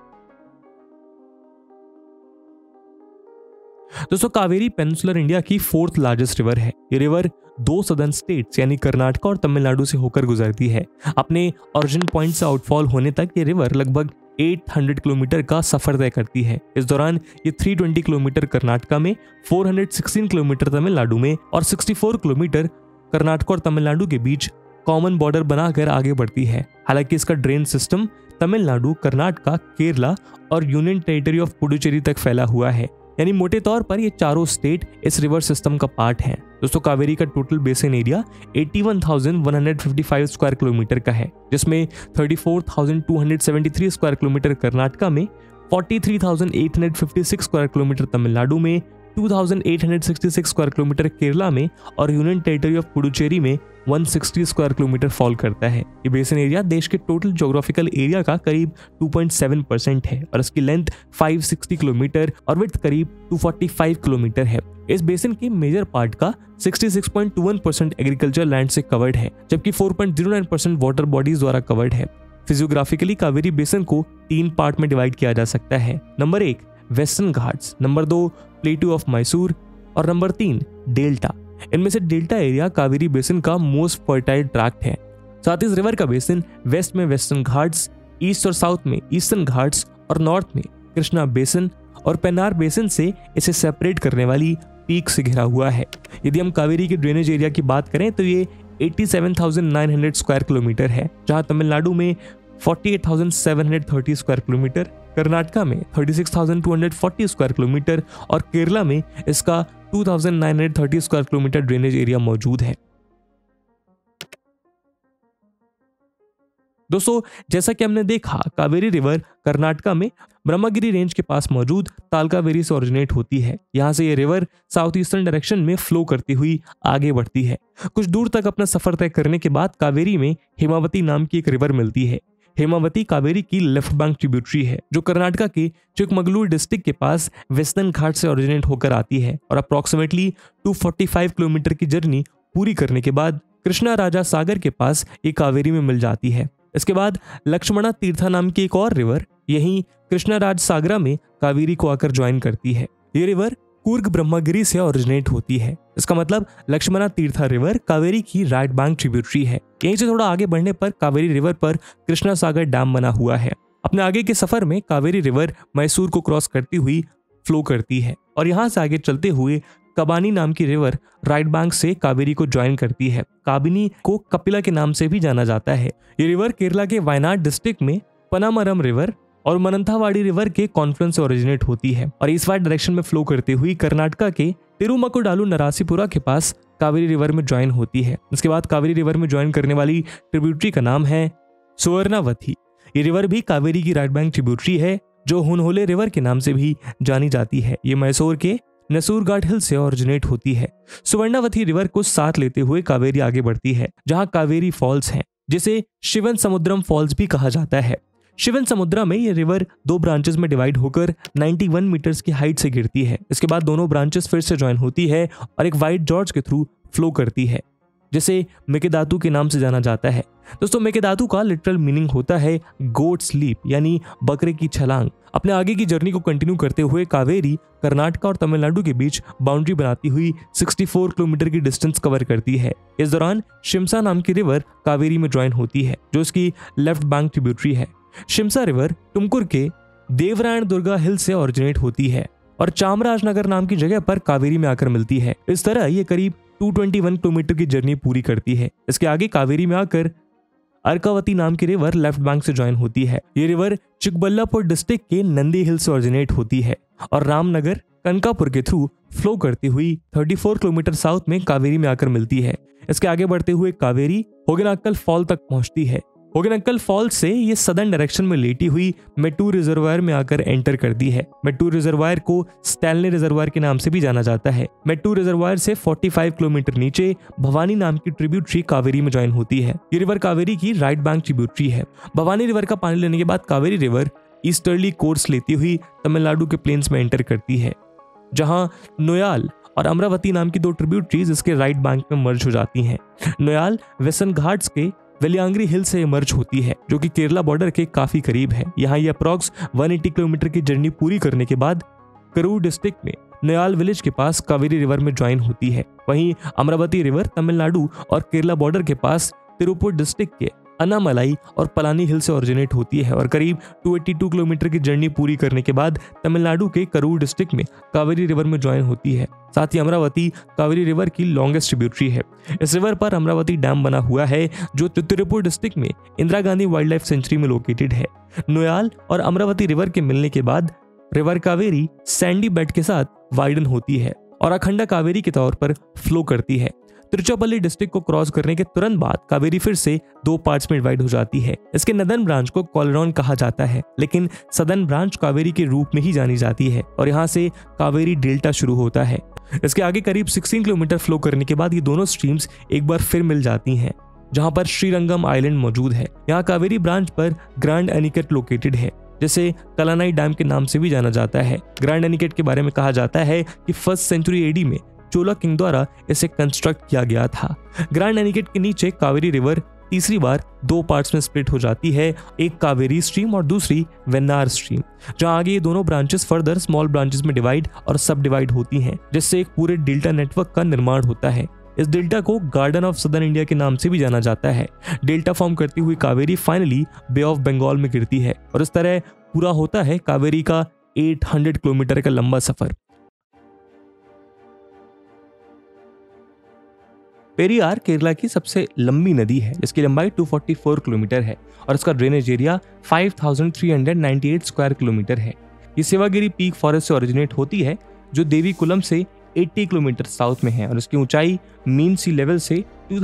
S2: दोस्तों, कावेरी पेनिनसुलर इंडिया की 4th लार्जेस्ट रिवर है। ये रिवर 2 सदर्न स्टेट्स यानी कर्नाटक और तमिलनाडु से होकर गुजरती है। अपने ओरिजिन पॉइंट से आउटफॉल होने तक ये रिवर लगभग 800 किलोमीटर का सफर तय करती है। इस दौरान ये 320 किलोमीटर कर्नाटका में, 416 किलोमीटर तमिलनाडु में और 64 किलोमीटर कर्नाटक और तमिलनाडु के बीच कॉमन बॉर्डर बनाकर आगे बढ़ती है। हालांकि इसका ड्रेन सिस्टम तमिलनाडु, कर्नाटका, केरला और यूनियन टेरिटरी ऑफ पुडुचेरी तक फैला हुआ है, यानी मोटे तौर पर ये चारों स्टेट इस रिवर सिस्टम का पार्ट हैं। दोस्तों, कावेरी का total basin area 81,155 square kilometre का है, जिसमें 34,273 स्क्वायर किलोमीटर कर्नाटका में, 43,856 स्क्वायर किलोमीटर तमिलनाडु में, 2,866 स्क्वायर किलोमीटर केरला में और यूनियन टेरिटरी ऑफ पुडुचेरी में 160 स्क्वायर किलोमीटर फॉल करता है। ये बेसिन एरिया देश के टोटल ज्योग्राफिकल एरिया का करीब 2.7% है और इसकी लेंथ 560 किलोमीटर और विड्थ करीब 245 किलोमीटर है। इस बेसिन के मेजर पार्ट का 66.21% एग्रीकल्चर लैंड से कवर्ड है, जबकि 4.09% वाटर बॉडीज द्वारा कवर्ड है। फिजियोग्राफिकली कावेरी बेसिन को 3 पार्ट में डिवाइड किया जा सकता है। Number 1 western Ghats, number 2 plateau of Mysore और नंबर 3 डेल्टा। इनमें से डेल्टा एरिया कावेरी बेसिन का मोस्ट फर्टाइल ट्रैक्ट है। साथ ही इस रिवर का बेसिन वेस्ट में वेस्टर्न घाट्स, ईस्ट और साउथ में ईस्टर्न घाट्स और नॉर्थ में कृष्णा बेसिन और पेन्नार बेसिन से इसे सेपरेट करने वाली पीक से घिरा हुआ है। यदि हम कावेरी के ड्रेनेज एरिया की बात करें तो ये 87,900 स्क्वायर किलोमीटर है, जहां तमिलनाडु में 48,730 स्क्वायर किलोमीटर, कर्नाटका में 36,240 स्क्वायर किलोमीटर और केरला में इसका 2,930 स्क्वायर किलोमीटर ड्रेनेज एरिया मौजूद है। दोस्तों, जैसा कि हमने देखा, कावेरी रिवर कर्नाटका में ब्रह्मगिरी रेंज के पास मौजूद तालकावेरी से ओरिजिनेट होती है। यहाँ से ये रिवर साउथ ईस्टर्न डायरेक्शन में फ्लो करती हुई आगे बढ़ती है। कुछ दूर तक अपना सफर तय करने के बाद कावेरी में हेमावती नाम की एक रिवर मिलती है। हेमावती कावेरी की लेफ्ट बैंक ट्रिब्यूटरी है, जो कर्नाटका के चिकमगलूर डिस्ट्रिक्ट के पास वेस्टर्न घाट से ओरिजिनेट होकर आती है और अप्रॉक्सीमेटली 245 किलोमीटर की जर्नी पूरी करने के बाद कृष्णा राजा सागर के पास ये कावेरी में मिल जाती है। इसके बाद लक्ष्मणा तीर्था नाम की एक और रिवर यहीं कृष्णराज सागरा में कावेरी को आकर ज्वाइन करती है। ये रिवर कूर्ग ब्रह्मगिरी से ओरिजिनेट होती है। इसका मतलब लक्ष्मणा तीर्था रिवर कावेरी की राइट बैंक ट्रिब्यूटरी है। यहीं से थोड़ा आगे बढ़ने पर कावेरी रिवर पर कृष्णा सागर डैम बना हुआ है। अपने आगे के सफर में कावेरी रिवर मैसूर को क्रॉस करती हुई फ्लो करती है और यहाँ से आगे चलते हुए कबानी नाम की रिवर राइट बैंक से कावेरी को ज्वाइन करती है। काबिनी को कपिला के नाम से भी जाना जाता है। ये रिवर केरला के वायनाड डिस्ट्रिक्ट में पनामरम रिवर और मनंथावाड़ी रिवर के कॉन्फ्लुएंस से ओरिजिनेट होती है और ईस्ट वाइड डायरेक्शन में फ्लो करती हुई कर्नाटका के तिरुमकुडालू नरासीपुरा के पास कावेरी रिवर में ज्वाइन होती है। इसके बाद कावेरी रिवर में ज्वाइन करने वाली ट्रिब्यूटरी का नाम है सुवर्णावती। ये रिवर भी कावेरी की राइट बैंक ट्रिब्यूटरी है, जो हुनहोले रिवर के नाम से भी जानी जाती है। ये मैसूर के नसूरघाट हिल से ओरिजिनेट होती है। सुवर्णावती रिवर को साथ लेते हुए कावेरी आगे बढ़ती है, जहां कावेरी फॉल्स हैं, जिसे शिवन समुद्रम फॉल्स भी कहा जाता है। शिवन समुद्रा में ये रिवर 2 ब्रांचेस में डिवाइड होकर 91 मीटर्स की हाइट से गिरती है। इसके बाद दोनों ब्रांचेस फिर से ज्वाइन होती है और एक वाइट जॉर्ज के थ्रू फ्लो करती है। जिसे मेकेदातु के नाम से जाना जाता है। दोस्तों मेकेदातु का लिटरल मीनिंग होता है गोट स्लीप यानी बकरे की छलांग। अपने आगे की जर्नी को कंटिन्यू करते हुए कावेरी कर्नाटक और तमिलनाडु के बीच बाउंड्री बनाती हुई 64 किलोमीटर की डिस्टेंस कवर करती है। इस दौरान शिमसा नाम की रिवर कावेरी में ज्वाइन होती है जो उसकी लेफ्ट बैंक ट्रिब्यूटरी है। शिमसा रिवर तुमकुर के देवरायण दुर्गा हिल से ओरिजिनेट होती है और चामराजनगर नाम की जगह पर कावेरी में आकर मिलती है। इस तरह ये करीब 221 किलोमीटर की जर्नी पूरी करती है। इसके आगे कावेरी में आकर अर्कावती नाम की रिवर लेफ्ट बैंक से ज्वाइन होती है। ये रिवर चिकबल्लापुर डिस्ट्रिक्ट के नंदी हिल से ओरिजिनेट होती है और रामनगर कनकापुर के थ्रू फ्लो करती हुई 34 किलोमीटर साउथ में कावेरी में आकर मिलती है। इसके आगे बढ़ते हुए कावेरी होगेनक्कल फॉल तक पहुंचती है। होगेनक्कल फॉल से ये सदर्न डायरेक्शन में लेटी हुई मेट्टूर रिजर्वायर में आकर एंटर करती है। मेट्टूर रिजर्वायर को स्टैनले रिजर्वायर के नाम से भी जाना जाता है। मेट्टूर रिजर्वायर से 45 किलोमीटर नीचे भवानी नाम की ट्रिब्यूटरी कावेरी में ज्वाइन होती है। ये रिवर कावेरी की राइट बैंक ट्रिब्यूटरी है। भवानी रिवर का पानी लेने के बाद कावेरी रिवर ईस्टर्ली कोर्स लेती हुई तमिलनाडु के प्लेन्स में एंटर करती है, जहां नोयाल और अमरावती नाम की दो ट्रिब्यूटरीज इसके राइट बैंक में मर्ज हो जाती हैं। नोयाल वेस्टर्न घाट्स के वेलियांगरी हिल से इमर्ज होती है जो कि केरला बॉर्डर के काफी करीब है। यहाँ ये अप्रॉक्स 180 किलोमीटर की जर्नी पूरी करने के बाद करूर डिस्ट्रिक्ट में नयाल विलेज के पास कावेरी रिवर में ज्वाइन होती है। वहीं अमरावती रिवर तमिलनाडु और केरला बॉर्डर के पास तिरुपुर डिस्ट्रिक्ट के अन्नामलाई और पलानी हिल से ओरिजिनेट होती है और करीब 282 किलोमीटर की जर्नी पूरी करने के बाद तमिलनाडु के करूर डिस्ट्रिक्ट में कावेरी रिवर में ज्वाइन होती है। साथ ही अमरावती कावेरी रिवर की लॉन्गेस्ट ट्रिब्यूटरी है। इस रिवर पर अमरावती डैम बना हुआ है जो तिरुपुर डिस्ट्रिक्ट में Indira Gandhi wildlife sanctuary में लोकेटेड है। नोयाल और अमरावती रिवर के मिलने के बाद रिवर कावेरी सैंडी बेड के साथ वाइडन होती है और अखंडा कावेरी के तौर पर फ्लो करती है। तिरुचिरापल्ली डिस्ट्रिक्ट को क्रॉस करने के तुरंत बाद कावेरी फिर से दो पार्ट्स में डिवाइड हो जाती है। इसके नदर्न ब्रांच को कोलेडॉन कहा जाता है, लेकिन सदर्न ब्रांच कावेरी के रूप में ही जानी जाती है और यहाँ से कावेरी डेल्टा शुरू होता है। इसके आगे करीब 16 किलोमीटर फ्लो करने के बाद ये दोनों स्ट्रीम्स एक बार फिर मिल जाती हैं, जहाँ पर श्रीरंगम आइलैंड मौजूद है। यहाँ कावेरी ब्रांच पर ग्रैंड एनिकट लोकेटेड है, जिसे कलानाई डैम के नाम से भी जाना जाता है। ग्रैंड एनिकट के बारे में कहा जाता है कि 1st सेंचुरी एडी में चोला किंग द्वारा इसे कंस्ट्रक्ट किया गया था। ग्रैंड एनिकट के नीचे कावेरी रिवर तीसरी बार दो पार्ट्स में स्प्लिट हो जाती है, एक कावेरी स्ट्रीम और दूसरी वेन्नार स्ट्रीम, जहां आगे ये दोनों ब्रांचेस फर्दर स्मॉल ब्रांचेस में डिवाइड और सब डिवाइड होती हैं, जिससे एक पूरे डेल्टा नेटवर्क का निर्माण होता है। इस डेल्टा को गार्डन ऑफ सदर्न इंडिया के नाम से भी जाना जाता है। डेल्टा फॉर्म करती हुई Kaveri finally bay of Bengal में गिरती है और इस तरह पूरा होता है कावेरी का 800 किलोमीटर का लंबा सफर। पेरियार केरला की सबसे लंबी नदी है, जिसकी लंबाई 244 किलोमीटर है और इसका ड्रेनेज एरिया 5398 स्क्वायर किलोमीटर है। ये सेवागिरी पीक फॉरेस्ट से ओरिजिनेट होती है, जो देवी कुलम से 80 किलोमीटर साउथ में है और इसकी ऊंचाई मीन सी लेवल से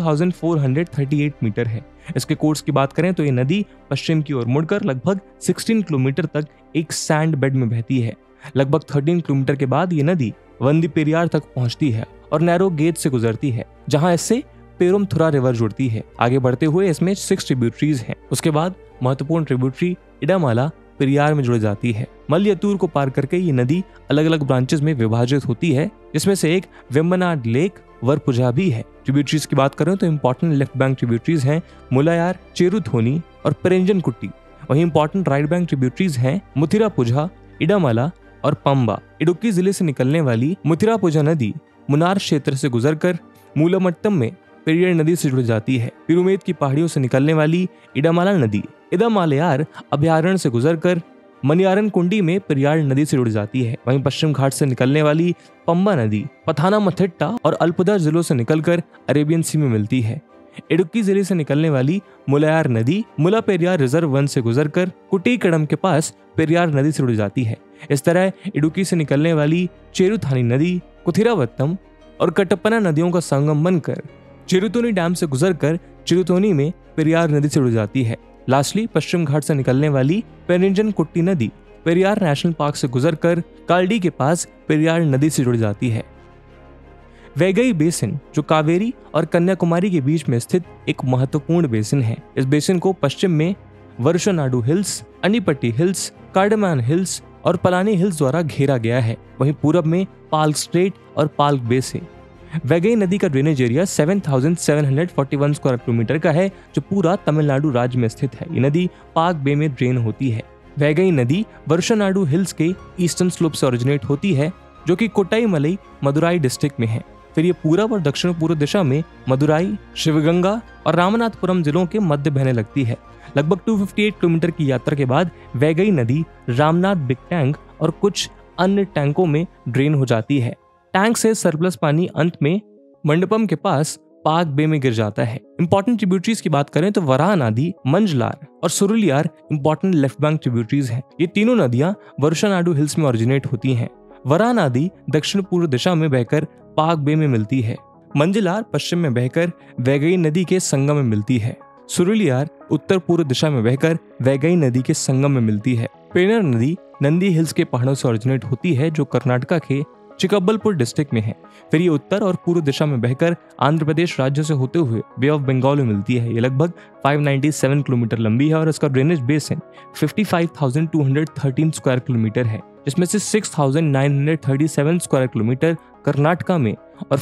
S2: 2438 मीटर है। इसके कोर्स की बात करें तो ये नदी पश्चिम की ओर मुड़कर लगभग 16 किलोमीटर तक एक सैंड बेड में बहती है। लगभग 13 किलोमीटर के बाद ये नदी वंदी पेरियार तक पहुंचती है और नैरो गेज से गुजरती है, जहां इससे पेरुमथुरा रिवर जुड़ती है। आगे बढ़ते हुए इसमें 6 ट्रिब्यूटरीज हैं। उसके बाद महत्वपूर्ण ट्रिब्यूटरी इडामाला पेरियार में जुड़ जाती है। मलयतूर को पार करके ये नदी अलग अलग ब्रांचेस में विभाजित होती है, जिसमें से एक वेम्बनाड लेक वरपुझा भी है। ट्रिब्यूटरीज की बात करें तो इंपॉर्टेंट लेफ्ट बैंक ट्रिब्यूटरीज हैं मुलायार, चेरुथोनी और पेरेंजन कुट्टी। वहीं इंपॉर्टेंट राइट बैंक ट्रिब्यूटरीज हैं मुथिरापुझा, इडामाला और पंबा। इडुक्की जिले से निकलने वाली मुथिरापुझा नदी मुनार क्षेत्र से गुजरकर मूलमट्टम में पेरियार नदी से जुड़ जाती है। पिरुमेद की पहाड़ियों से निकलने वाली इडामाला नदी इडामालयार अभयारण्य से गुजरकर मनियारन कुंडी में पेरियार नदी से जुड़ जाती है। वहीं पश्चिम घाट से निकलने वाली पंबा नदी पथानामथिट्टा और अल्पदा जिलों से निकलकर अरेबियन सी में मिलती है। इडुक्की जिले से निकलने वाली मुलायार नदी मुला पेरियार रिजर्व वन से गुजरकर कुटीकड़म के पास पेरियार नदी से जुड़ जाती है। इस तरह इडुक्की से निकलने वाली चेरुथानी नदी कुथिरावत्तम और कटप्पना नदियों का संगम बनकर चिरुतोनी डैम से गुजरकर चिरुतोनी में पेरियार नदी से जुड़ जाती है। लास्टली पश्चिम घाट से निकलने वाली पेरिंजन कुट्टी नदी पेरियार नेशनल पार्क से गुजरकर काल्डी के पास पेरियार नदी से जुड़ जाती है। वैगई बेसिन, जो कावेरी और कन्याकुमारी के बीच में स्थित एक महत्वपूर्ण बेसिन है। इस बेसिन को पश्चिम में Varshanadu hills, Anipatti hills, cardamom hills और पलानी हिल्स द्वारा घेरा गया है। वहीं पूरब में पाल्क स्ट्रेट और पाल्क बे से वैगई नदी का ड्रेनेज एरिया 7,741 स्क्वायर किलोमीटर का है, जो पूरा तमिलनाडु राज्य में स्थित है। ये नदी पाक बे में ड्रेन होती है। वैगई नदी वर्षनाडु हिल्स के ईस्टर्न स्लोप से ओरिजिनेट होती है, जो कि कोट्टाईमलाई मदुराई डिस्ट्रिक्ट में है। फिर ये पूरब और दक्षिण पूर्व दिशा में मदुराई, शिवगंगा और रामनाथपुरम जिलों के मध्य बहने लगती है। लगभग 258 किलोमीटर की यात्रा के बाद वैगई नदी रामनाथ बिग टैंक और कुछ अन्य टैंकों में ड्रेन हो जाती है। टैंक से सरप्लस पानी अंत में मंडपम के पास पाक बे में गिर जाता है। इंपॉर्टेंट ट्रिब्यूटरीज की बात करें तो वराह नदी, मंजलार और Suruliyar important left bank tributaries हैं। ये तीनों नदियां वर्षनाडु हिल्स में ओरिजिनेट होती हैं। वराह नदी दक्षिण पूर्व दिशा में बहकर पाक बे में मिलती है। मंजलार पश्चिम में बहकर वैगई नदी के संगम में मिलती है। सुरुलियार उत्तर पूर्व दिशा में बहकर वैगई नदी के संगम में मिलती है। पेनर नदी नंदी हिल्स के पहाड़ों से ओरिजिनेट होती है, जो कर्नाटका के चिकबलपुर डिस्ट्रिक्ट में है। फिर ये उत्तर और पूर्व दिशा में बहकर आंध्र प्रदेश राज्य से होते हुए बे ऑफ बंगाल में मिलती है। ये लगभग 597 किलोमीटर लंबी है और इसका ड्रेनेज बेसिन 55,213 स्क्वायर किलोमीटर है, जिसमें से 6,937 स्क्वायर किलोमीटर कर्नाटका में और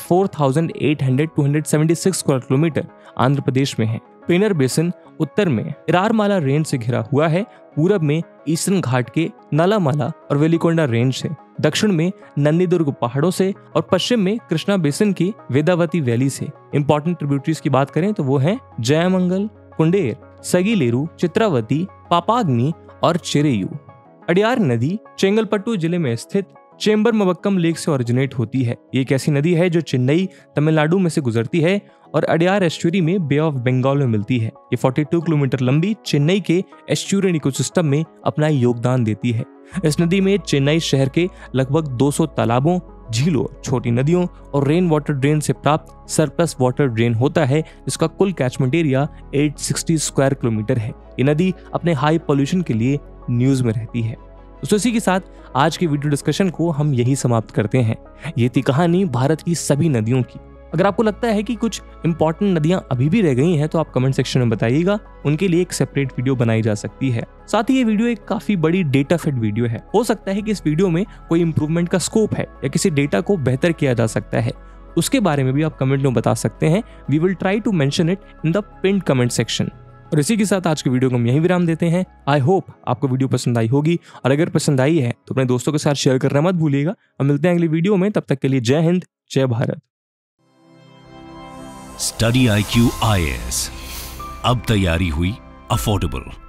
S2: 4,876 स्क्वायर किलोमीटर आंध्र प्रदेश में है। पेनर बेसिन उत्तर में इरारमाला रेंज से घिरा हुआ है, पूरब में ईस्टर्न घाट के नालामाला और वेलिकोंडा रेंज से, दक्षिण में नंदीदुर्ग पहाड़ों से और पश्चिम में कृष्णा बेसिन की वेदावती वैली से। इंपॉर्टेंट ट्रिब्यूटरीज की बात करें तो वो हैं जयमंगल, कुंडेर, सगीलेरू, चित्रावती, पापाग्नि और चिरेयू। अडियार नदी चेंगलपट्टू जिले में स्थित चेंबरमबक्कम लेक से ओरिजिनेट होती है। ये एक ऐसी नदी है जो चेन्नई, तमिलनाडु में से गुजरती है और अडियार एस्चुरी में बे ऑफ बंगाल में मिलती है। ये 42 किलोमीटर लंबी चेन्नई के एस्चुरियन इकोसिस्टम में अपना योगदान देती है। इस नदी में चेन्नई शहर के लगभग 200 तालाबों, झीलों, छोटी नदियों और रेन वाटर ड्रेन से प्राप्त सरप्लस वाटर ड्रेन होता है, जिसका कुल कैचमेंट एरिया 860 स्क्वायर किलोमीटर है। ये नदी अपने हाई पॉल्यूशन के लिए न्यूज में रहती है। तो इसी के साथ आज की वीडियो डिस्कशन को हम यही समाप्त करते हैं। ये थी कहानी भारत की सभी नदियों की। अगर आपको लगता है कि कुछ इंपॉर्टेंट नदियां अभी भी रह गई हैं तो आप कमेंट सेक्शन में बताइएगा, उनके लिए एक सेपरेट वीडियो बनाई जा सकती है। साथ ही ये वीडियो एक काफी बड़ी डेटा फिट वीडियो है। हो सकता है कि इस वीडियो में कोई इंप्रूवमेंट का स्कोप है या किसी डेटा को बेहतर किया जा सकता है, उसके बारे में भी आप कमेंट में बता सकते हैं। We will try to mention it in the pinned comment section. और इसी के साथ आज की वीडियो को हम यहीं विराम देते हैं। आई होप आपको वीडियो पसंद आई होगी, और अगर पसंद आई है तो अपने दोस्तों के साथ शेयर करना मत भूलिएगा। और मिलते हैं अगली वीडियो में, तब तक के लिए जय हिंद, जय भारत।
S1: स्टडी IQ IAS, अब तैयारी हुई अफोर्डेबल।